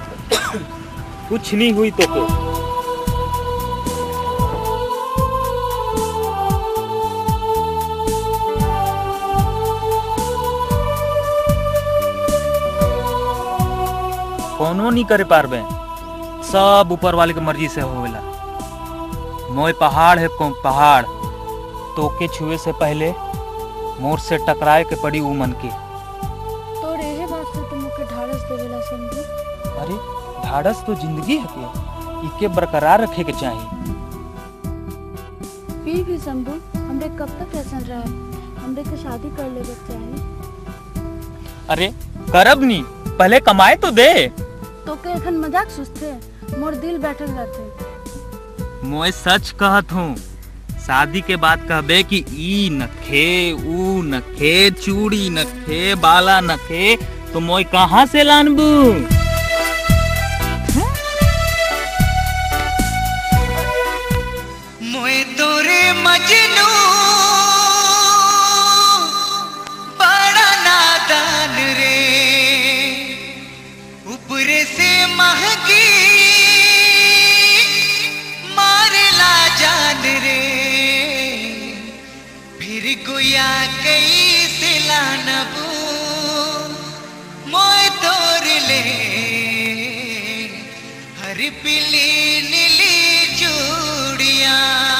कुछ नहीं हुई तो को। कोनो नहीं करे पारबे, सब ऊपर वाले की मर्जी से होवेला। मोय पहाड़ है को पहाड़, तो के छुए से पहले मोर से टकराए के पड़ी उ मन के। तो रेहे बात से तुम के ढाढ़स देवेला शंभू। अरे ढाढ़स तो जिंदगी है के, इके बरकरार रखे के चाहिए। फिर भी शंभू, हमरे कब तक ऐसा रहे? हमरे के शादी कर लेवे चाहिए। अरे करब नहीं, पहले कमाए तो दे। तो के एखन मजाक सुस्ते, मोर दिल बैठल रहते। मोए सच कहत हूँ, शादी के बाद कहबे कि ई नखे ऊ नखे, चूड़ी नखे, बाला नखे, तो मोए कहाँ से लानबू? मोए तोरे मजनू ऊपरे से महकी मारेला जान रे, फिर गुया कई से लानबू मोय तोर ले, हर पीली नीली चूड़िया।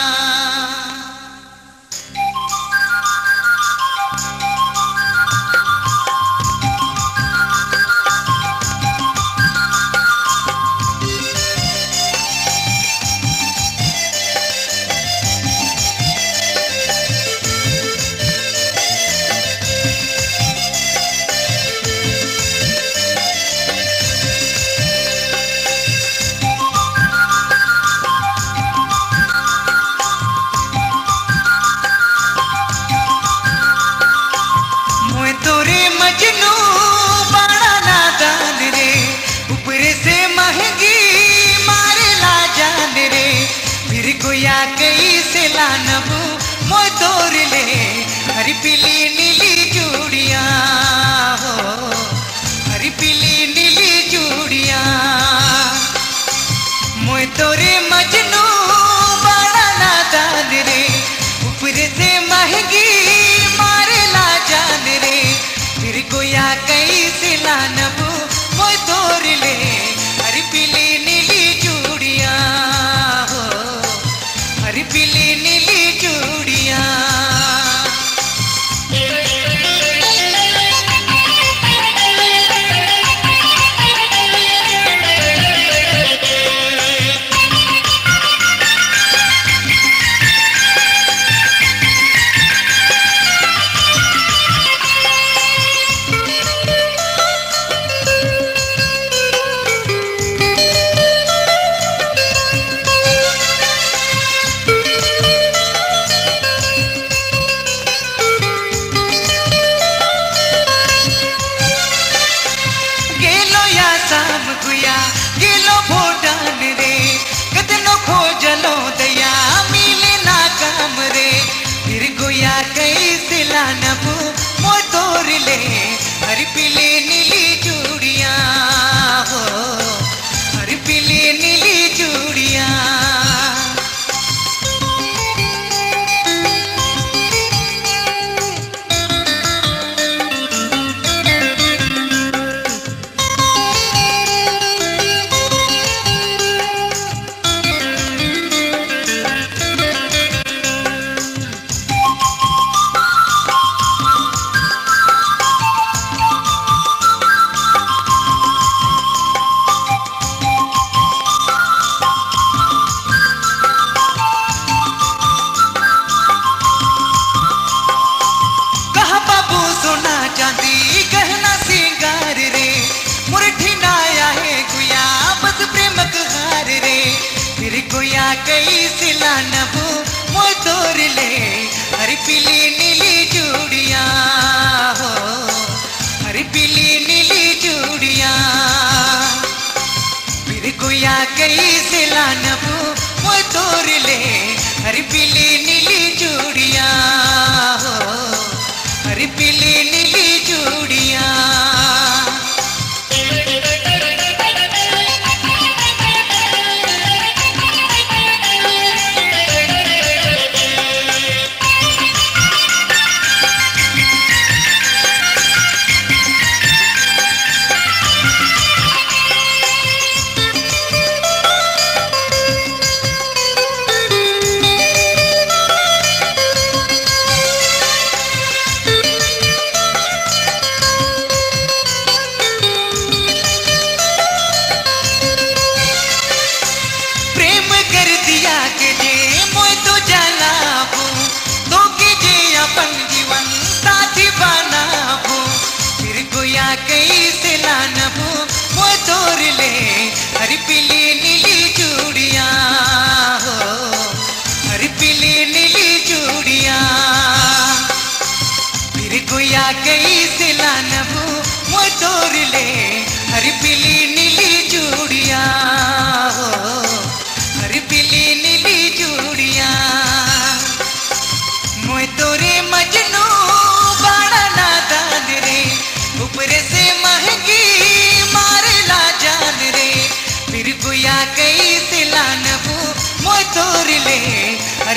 गुया कई से लानबू मोय तोर ले, हरी पीली नीली चूड़िया हो, हरी पीली नीली चूड़िया। मोय तोरे मजनू बड़ा नादान रे, ऊपर से महंगी मारेला जान रे, फिर गुया कई से लानबू मोय तोर ले, हरी पीली नीली चूड़िया हो, हरी पीली नीली चूड़िया। गेलो भोटान रे, कतनो खोजलो दया मिले ना काम रे, फिर गुया कई से लानबू मोय तोर ले, हरी पीली नीली चूड़िया हो, हरी पीली नीली चूड़िया। गहना सिंगार रे, मुरठी नाया है गुया बस प्रेमक हार रे, फिर गुया कई से लानबू मोय तोर ले, हरी पीली नीली चूड़िया हो, हरी पीली नीली चूड़िया। फिर गुया कई से लानबू मोय तोर ले, हरी पीली नीली चूड़िया हो, हरी पीली नीली चूड़िया।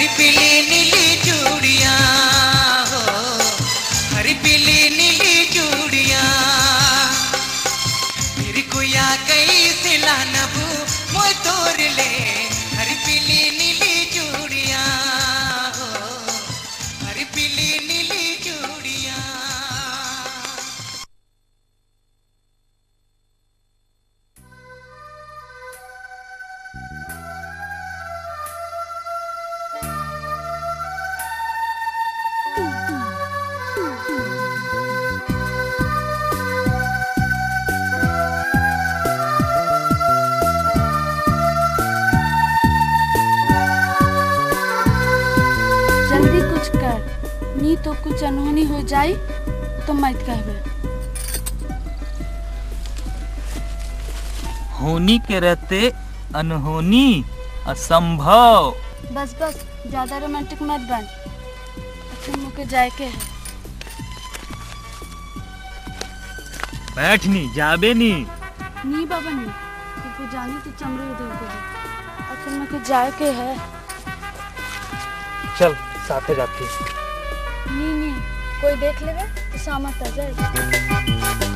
पीली नीली चूड़िया हो, हरी पीली नीली चूड़िया, फिर कुया कई सिला नबू मोय तोर ले, हरी पीली नीली चूड़िया हो, हरी पीली नीली चूड़िया। जल्दी कुछ कर, नहीं तो कुछ अनहोनी हो जाए तो मत कहबे। होनी के रहते अनहोनी असंभव। बस बस ज्यादा रोमांटिक मत बन, फिर मुके जाए के है। बैठ नी जाबे नी। नहीं बाबा नहीं, तो जानी तो चमड़े उधर को और फिर मुके जाए के है। चल साथे जाती। नहीं नहीं, कोई देख लेवे तो सामत आ जाए।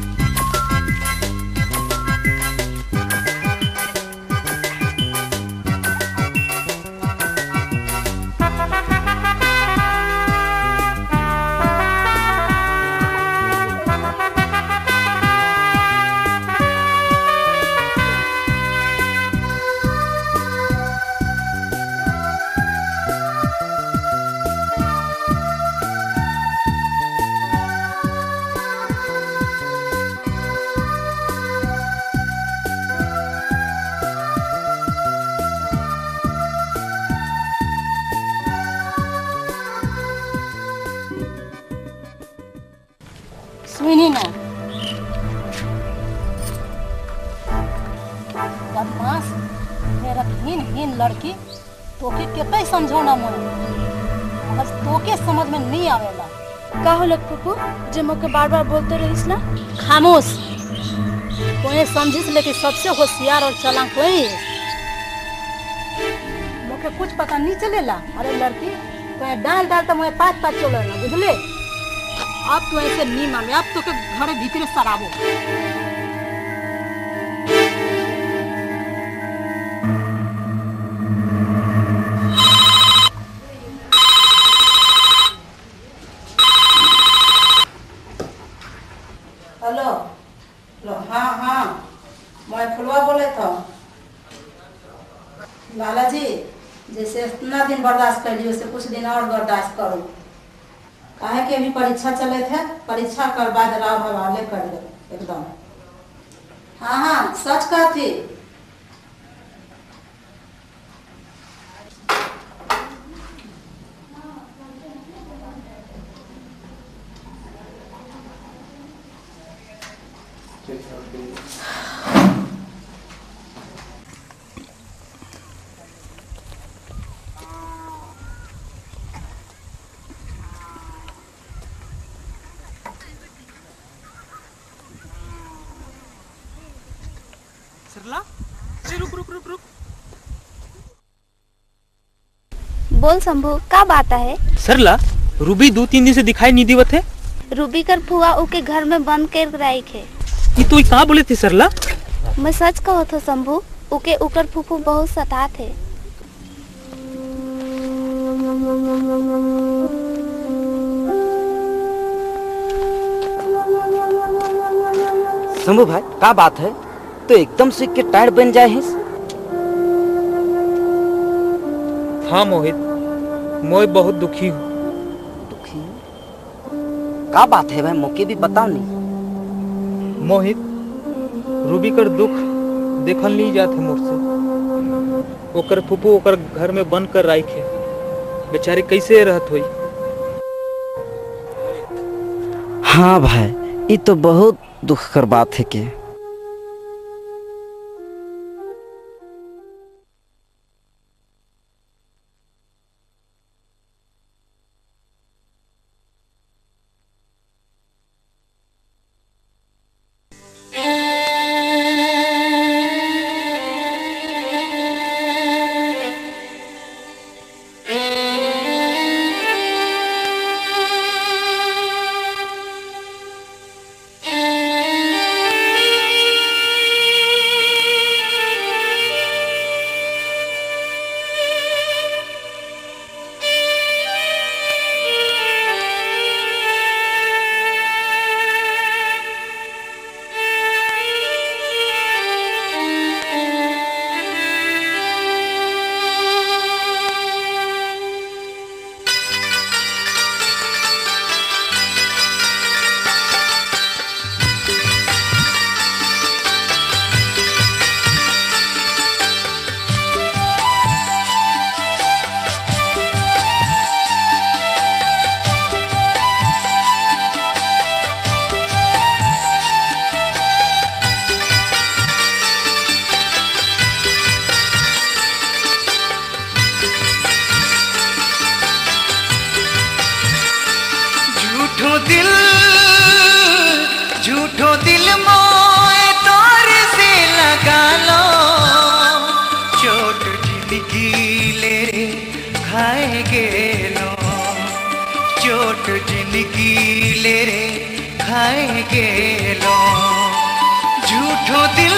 सुनी ना बदमाश मेरा हीन हीन लड़की तोके केते समझौना मन बस तोके समझ में नहीं आवेला। का होलक पप्पू जे मोके बार बार बोलते रहिस ना? खामोश, कोई समझिस लेकिन सबसे होशियार और चालाक कोई है। मोके कुछ पता नहीं चलेला। अरे लड़की कोई डाल डाल तो मैं पाँच पाँच चलो ना बुझले। अब तो ऐसे नहीं माने, अब तो के घरे भीतर सराबो। हेलो लो, हाँ हाँ मैं फुलवा बोले था। लाला जी जैसे इतना दिन बर्दाश्त कर लियो उसे कुछ दिन और बर्दाश्त करो। काहे कि अभी परीक्षा चले थे, परीक्षा कर बाद राव हवाले कर दे एकदम। हाँ हाँ सच कहती। सरला, अरे रुक रुक रुक रुक। बोल शंभू, का बात है? सरला, रूबी दो तीन दिन से दिखाई नहीं दीवत है। रूबी कर फुआ उके घर में बंद कर राई है। ये तो कहाँ बोले थे सरला? मैं सच कहो तो शंभू, उके उकर फूफू बहुत सता थे। शंभू भाई का बात है? तो एकदम से के टायर बन जाए हैं। हाँ मोहित, मैं बहुत दुखी हूँ। दुखी का बात है भाई, मौके भी बताओ नहीं। मोहित, रूबी कर दुख देखल नहीं जाते मोर से। ओकर फूफू ओकर घर में बंद कर राख है, बेचारी कैसे रहत हुई। हाँ भाई, ये तो बहुत दुख कर बात है के। गेलो झूठो दिल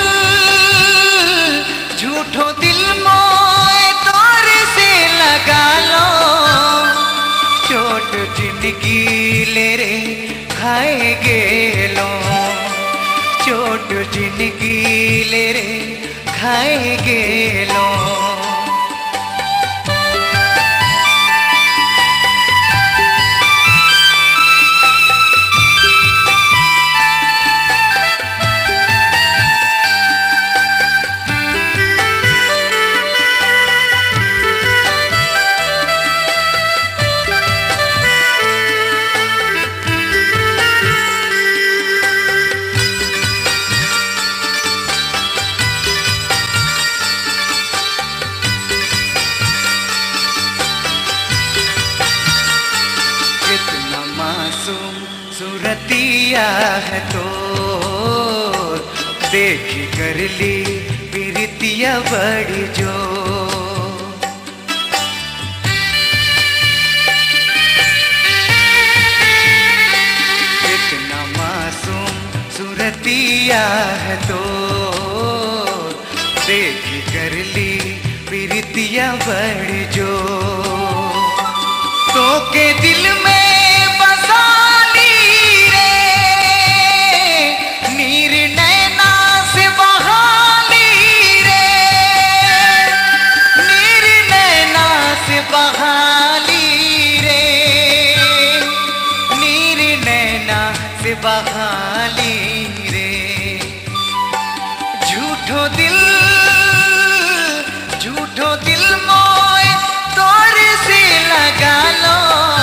झूठो दिल मोए तोर से लगा लो चोट जिंदगी ले रे खाए गेलो चोट जिंदगी ले रे खाए गेलो सूरतिया है तो देखी कर ली प्रीतिया बड़ी जो इतना मासूम सूरतिया है तो देखी कर ली प्रीतिया बड़ी जो तो के दिल में बहाली रे झूठो दिल झूठो दिल मोए तोर से लगा लो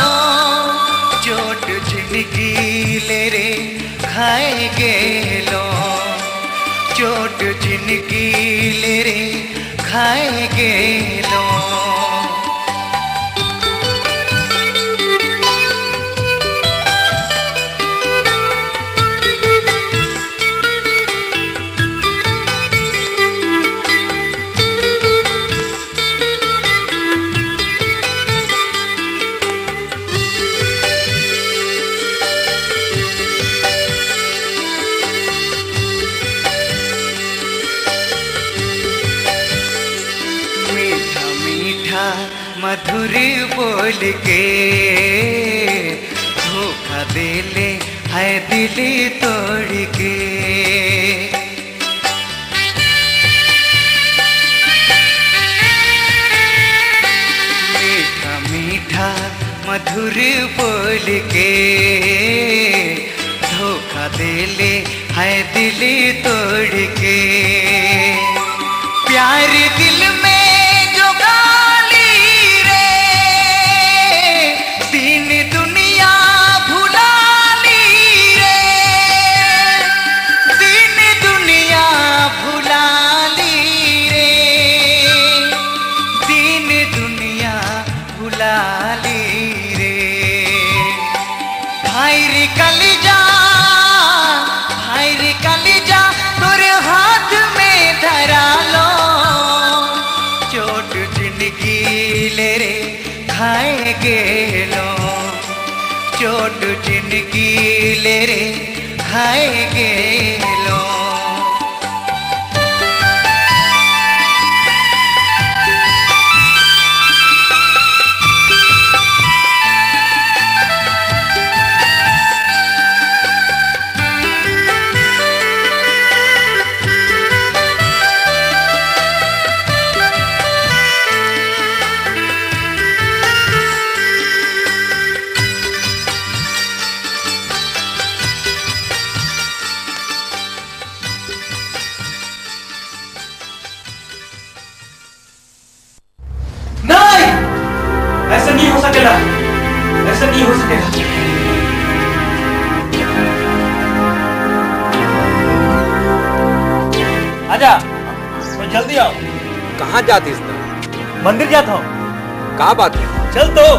चोट जिंदगी ले रे खाए गेलो चोट जिंदगी ले रे खाए गेलो मधुर बोल के धोखा दे ले है दिल तोड़ के मीठा मीठा मधुर बोल के धोखा दे ले है दिल तोड़ के प्यार दिल में खाए गेलो चोट जिंदगी ले रे खाए गेलो ऐसा नहीं हो सकेगा। आजा, तो जल्दी आओ। कहाँ जाती इस तरह? मंदिर जाता हूँ। कहाँ बात है? चल तो।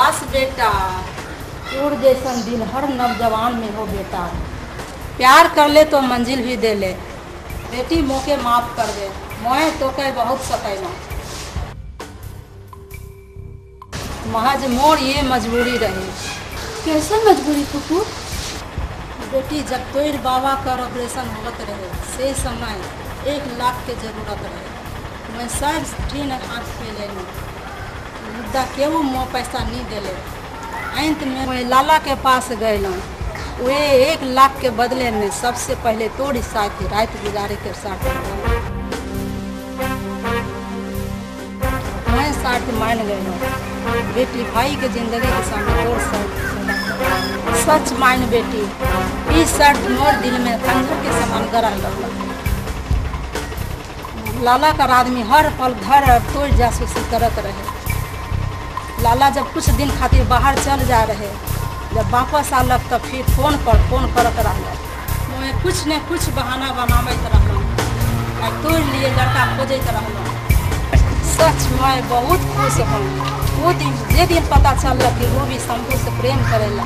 शाबाश बेटा, तोर जैसन दिल हर नौजवान में हो बेटा। प्यार कर ले तो मंजिल भी दे ले, बेटी मौके माफ कर दे, मोए तो कह बहुत सकैला। महज मोर ये मजबूरी रही। कैसे मजबूरी फूफू? बेटी जब तोर बाबा का ऑपरेशन होत रहे से समय एक लाख के जरूरत रहे। मैं सब ठीक हाथ पे ले मुद्दा केहू मोह पैसा नहीं दिले। अंत में मैं लाला के पास गए वे एक लाख के बदले में सबसे पहले तोड़ी साथ रात गुजारे के साथ मैं साथ मान गए। बेटी भाई के जिंदगी के सामने तोड़ साथ सच मान बेटी, इस शर्त मोर दिल में खंजर के समान गड़ा लगा। लाला का आदमी हर पल घर और तोड़ जासूसी करत रहे। लाला जब कुछ दिन खातिर बाहर चल जा रहे, जब वापस आलक तो फिर फोन पर फोन करत रहा। मैं कुछ न कुछ बहाना बनावत रहा, तोड़ लिए लड़का खोजत रहा। सच मैं बहुत खुश हूँ। वो दिन जे दिन पता चल कि वो भी शंभू से प्रेम करेला,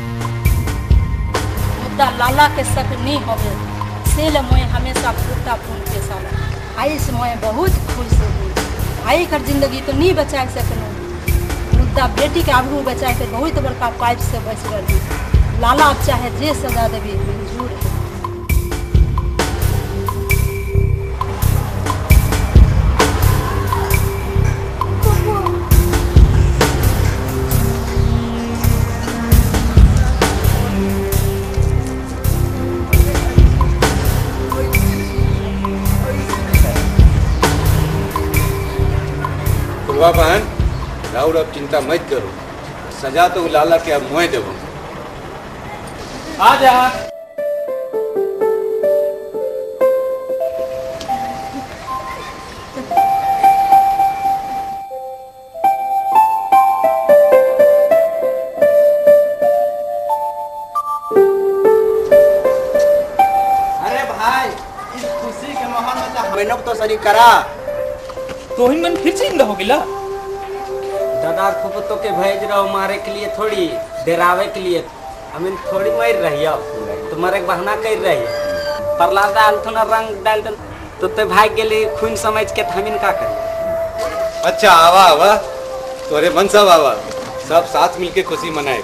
मुद्दा लाला के शक नहीं होवे से मैं हमेशा पूर्ता पूर्ण के साथ आई से मैं बहुत खुश हूँ। आई कर जिंदगी तो नहीं बचा सकूँ, मुद्दा बेटी के आबरू बचा के बहुत बड़का पाइप से बच गई। लाला अब चाहे जे सजा देवी मंजूर है। बहन राउर अब चिंता मत करो, सजा तो लाला के अब मुँह देवो। आ जा। अरे भाई, इस खुशी के माहौल में तो मेहनत तो सही करा। तो ही मन फिर जिंदा हो गिला। दादा फूफो तो के भेज रहा हूँ मारे के लिए, थोड़ी डरावे के लिए। हमें थोड़ी मार रही है तुम्हारे बहाना कर रही है। प्रहलाद डाल थोड़ा रंग डाल दे तो ते भाग गेली खून समझ के हमिन का कर। अच्छा आवा आवा तोरे मन सब आवा, सब साथ मिलके खुशी मनाए।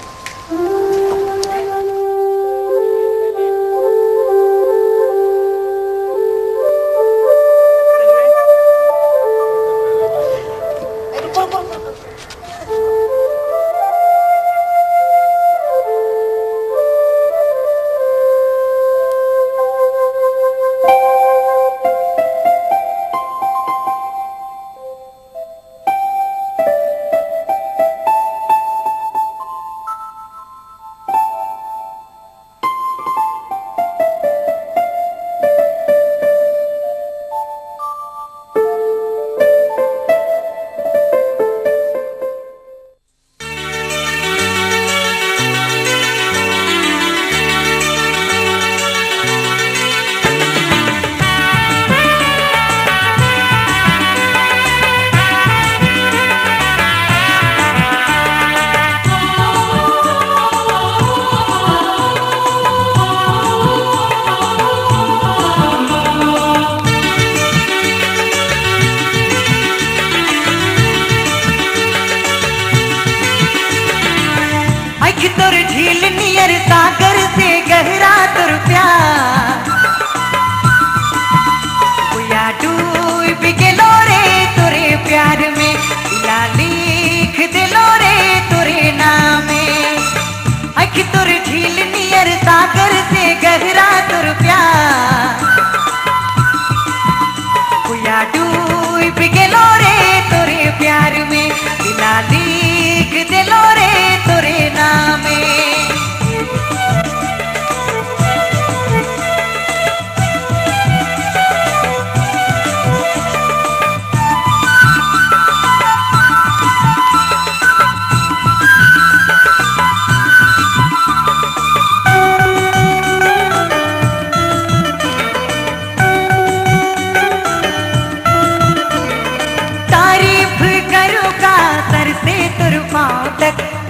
प्यार में दिला लिख दिलो रे तोरे नामे।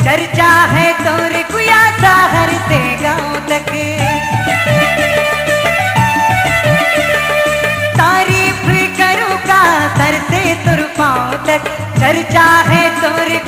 चर्चा है तोर गुया शहर से गांव तक, तारीफ करूँ का सर से तुर पाँव तक। चर्चा है तोर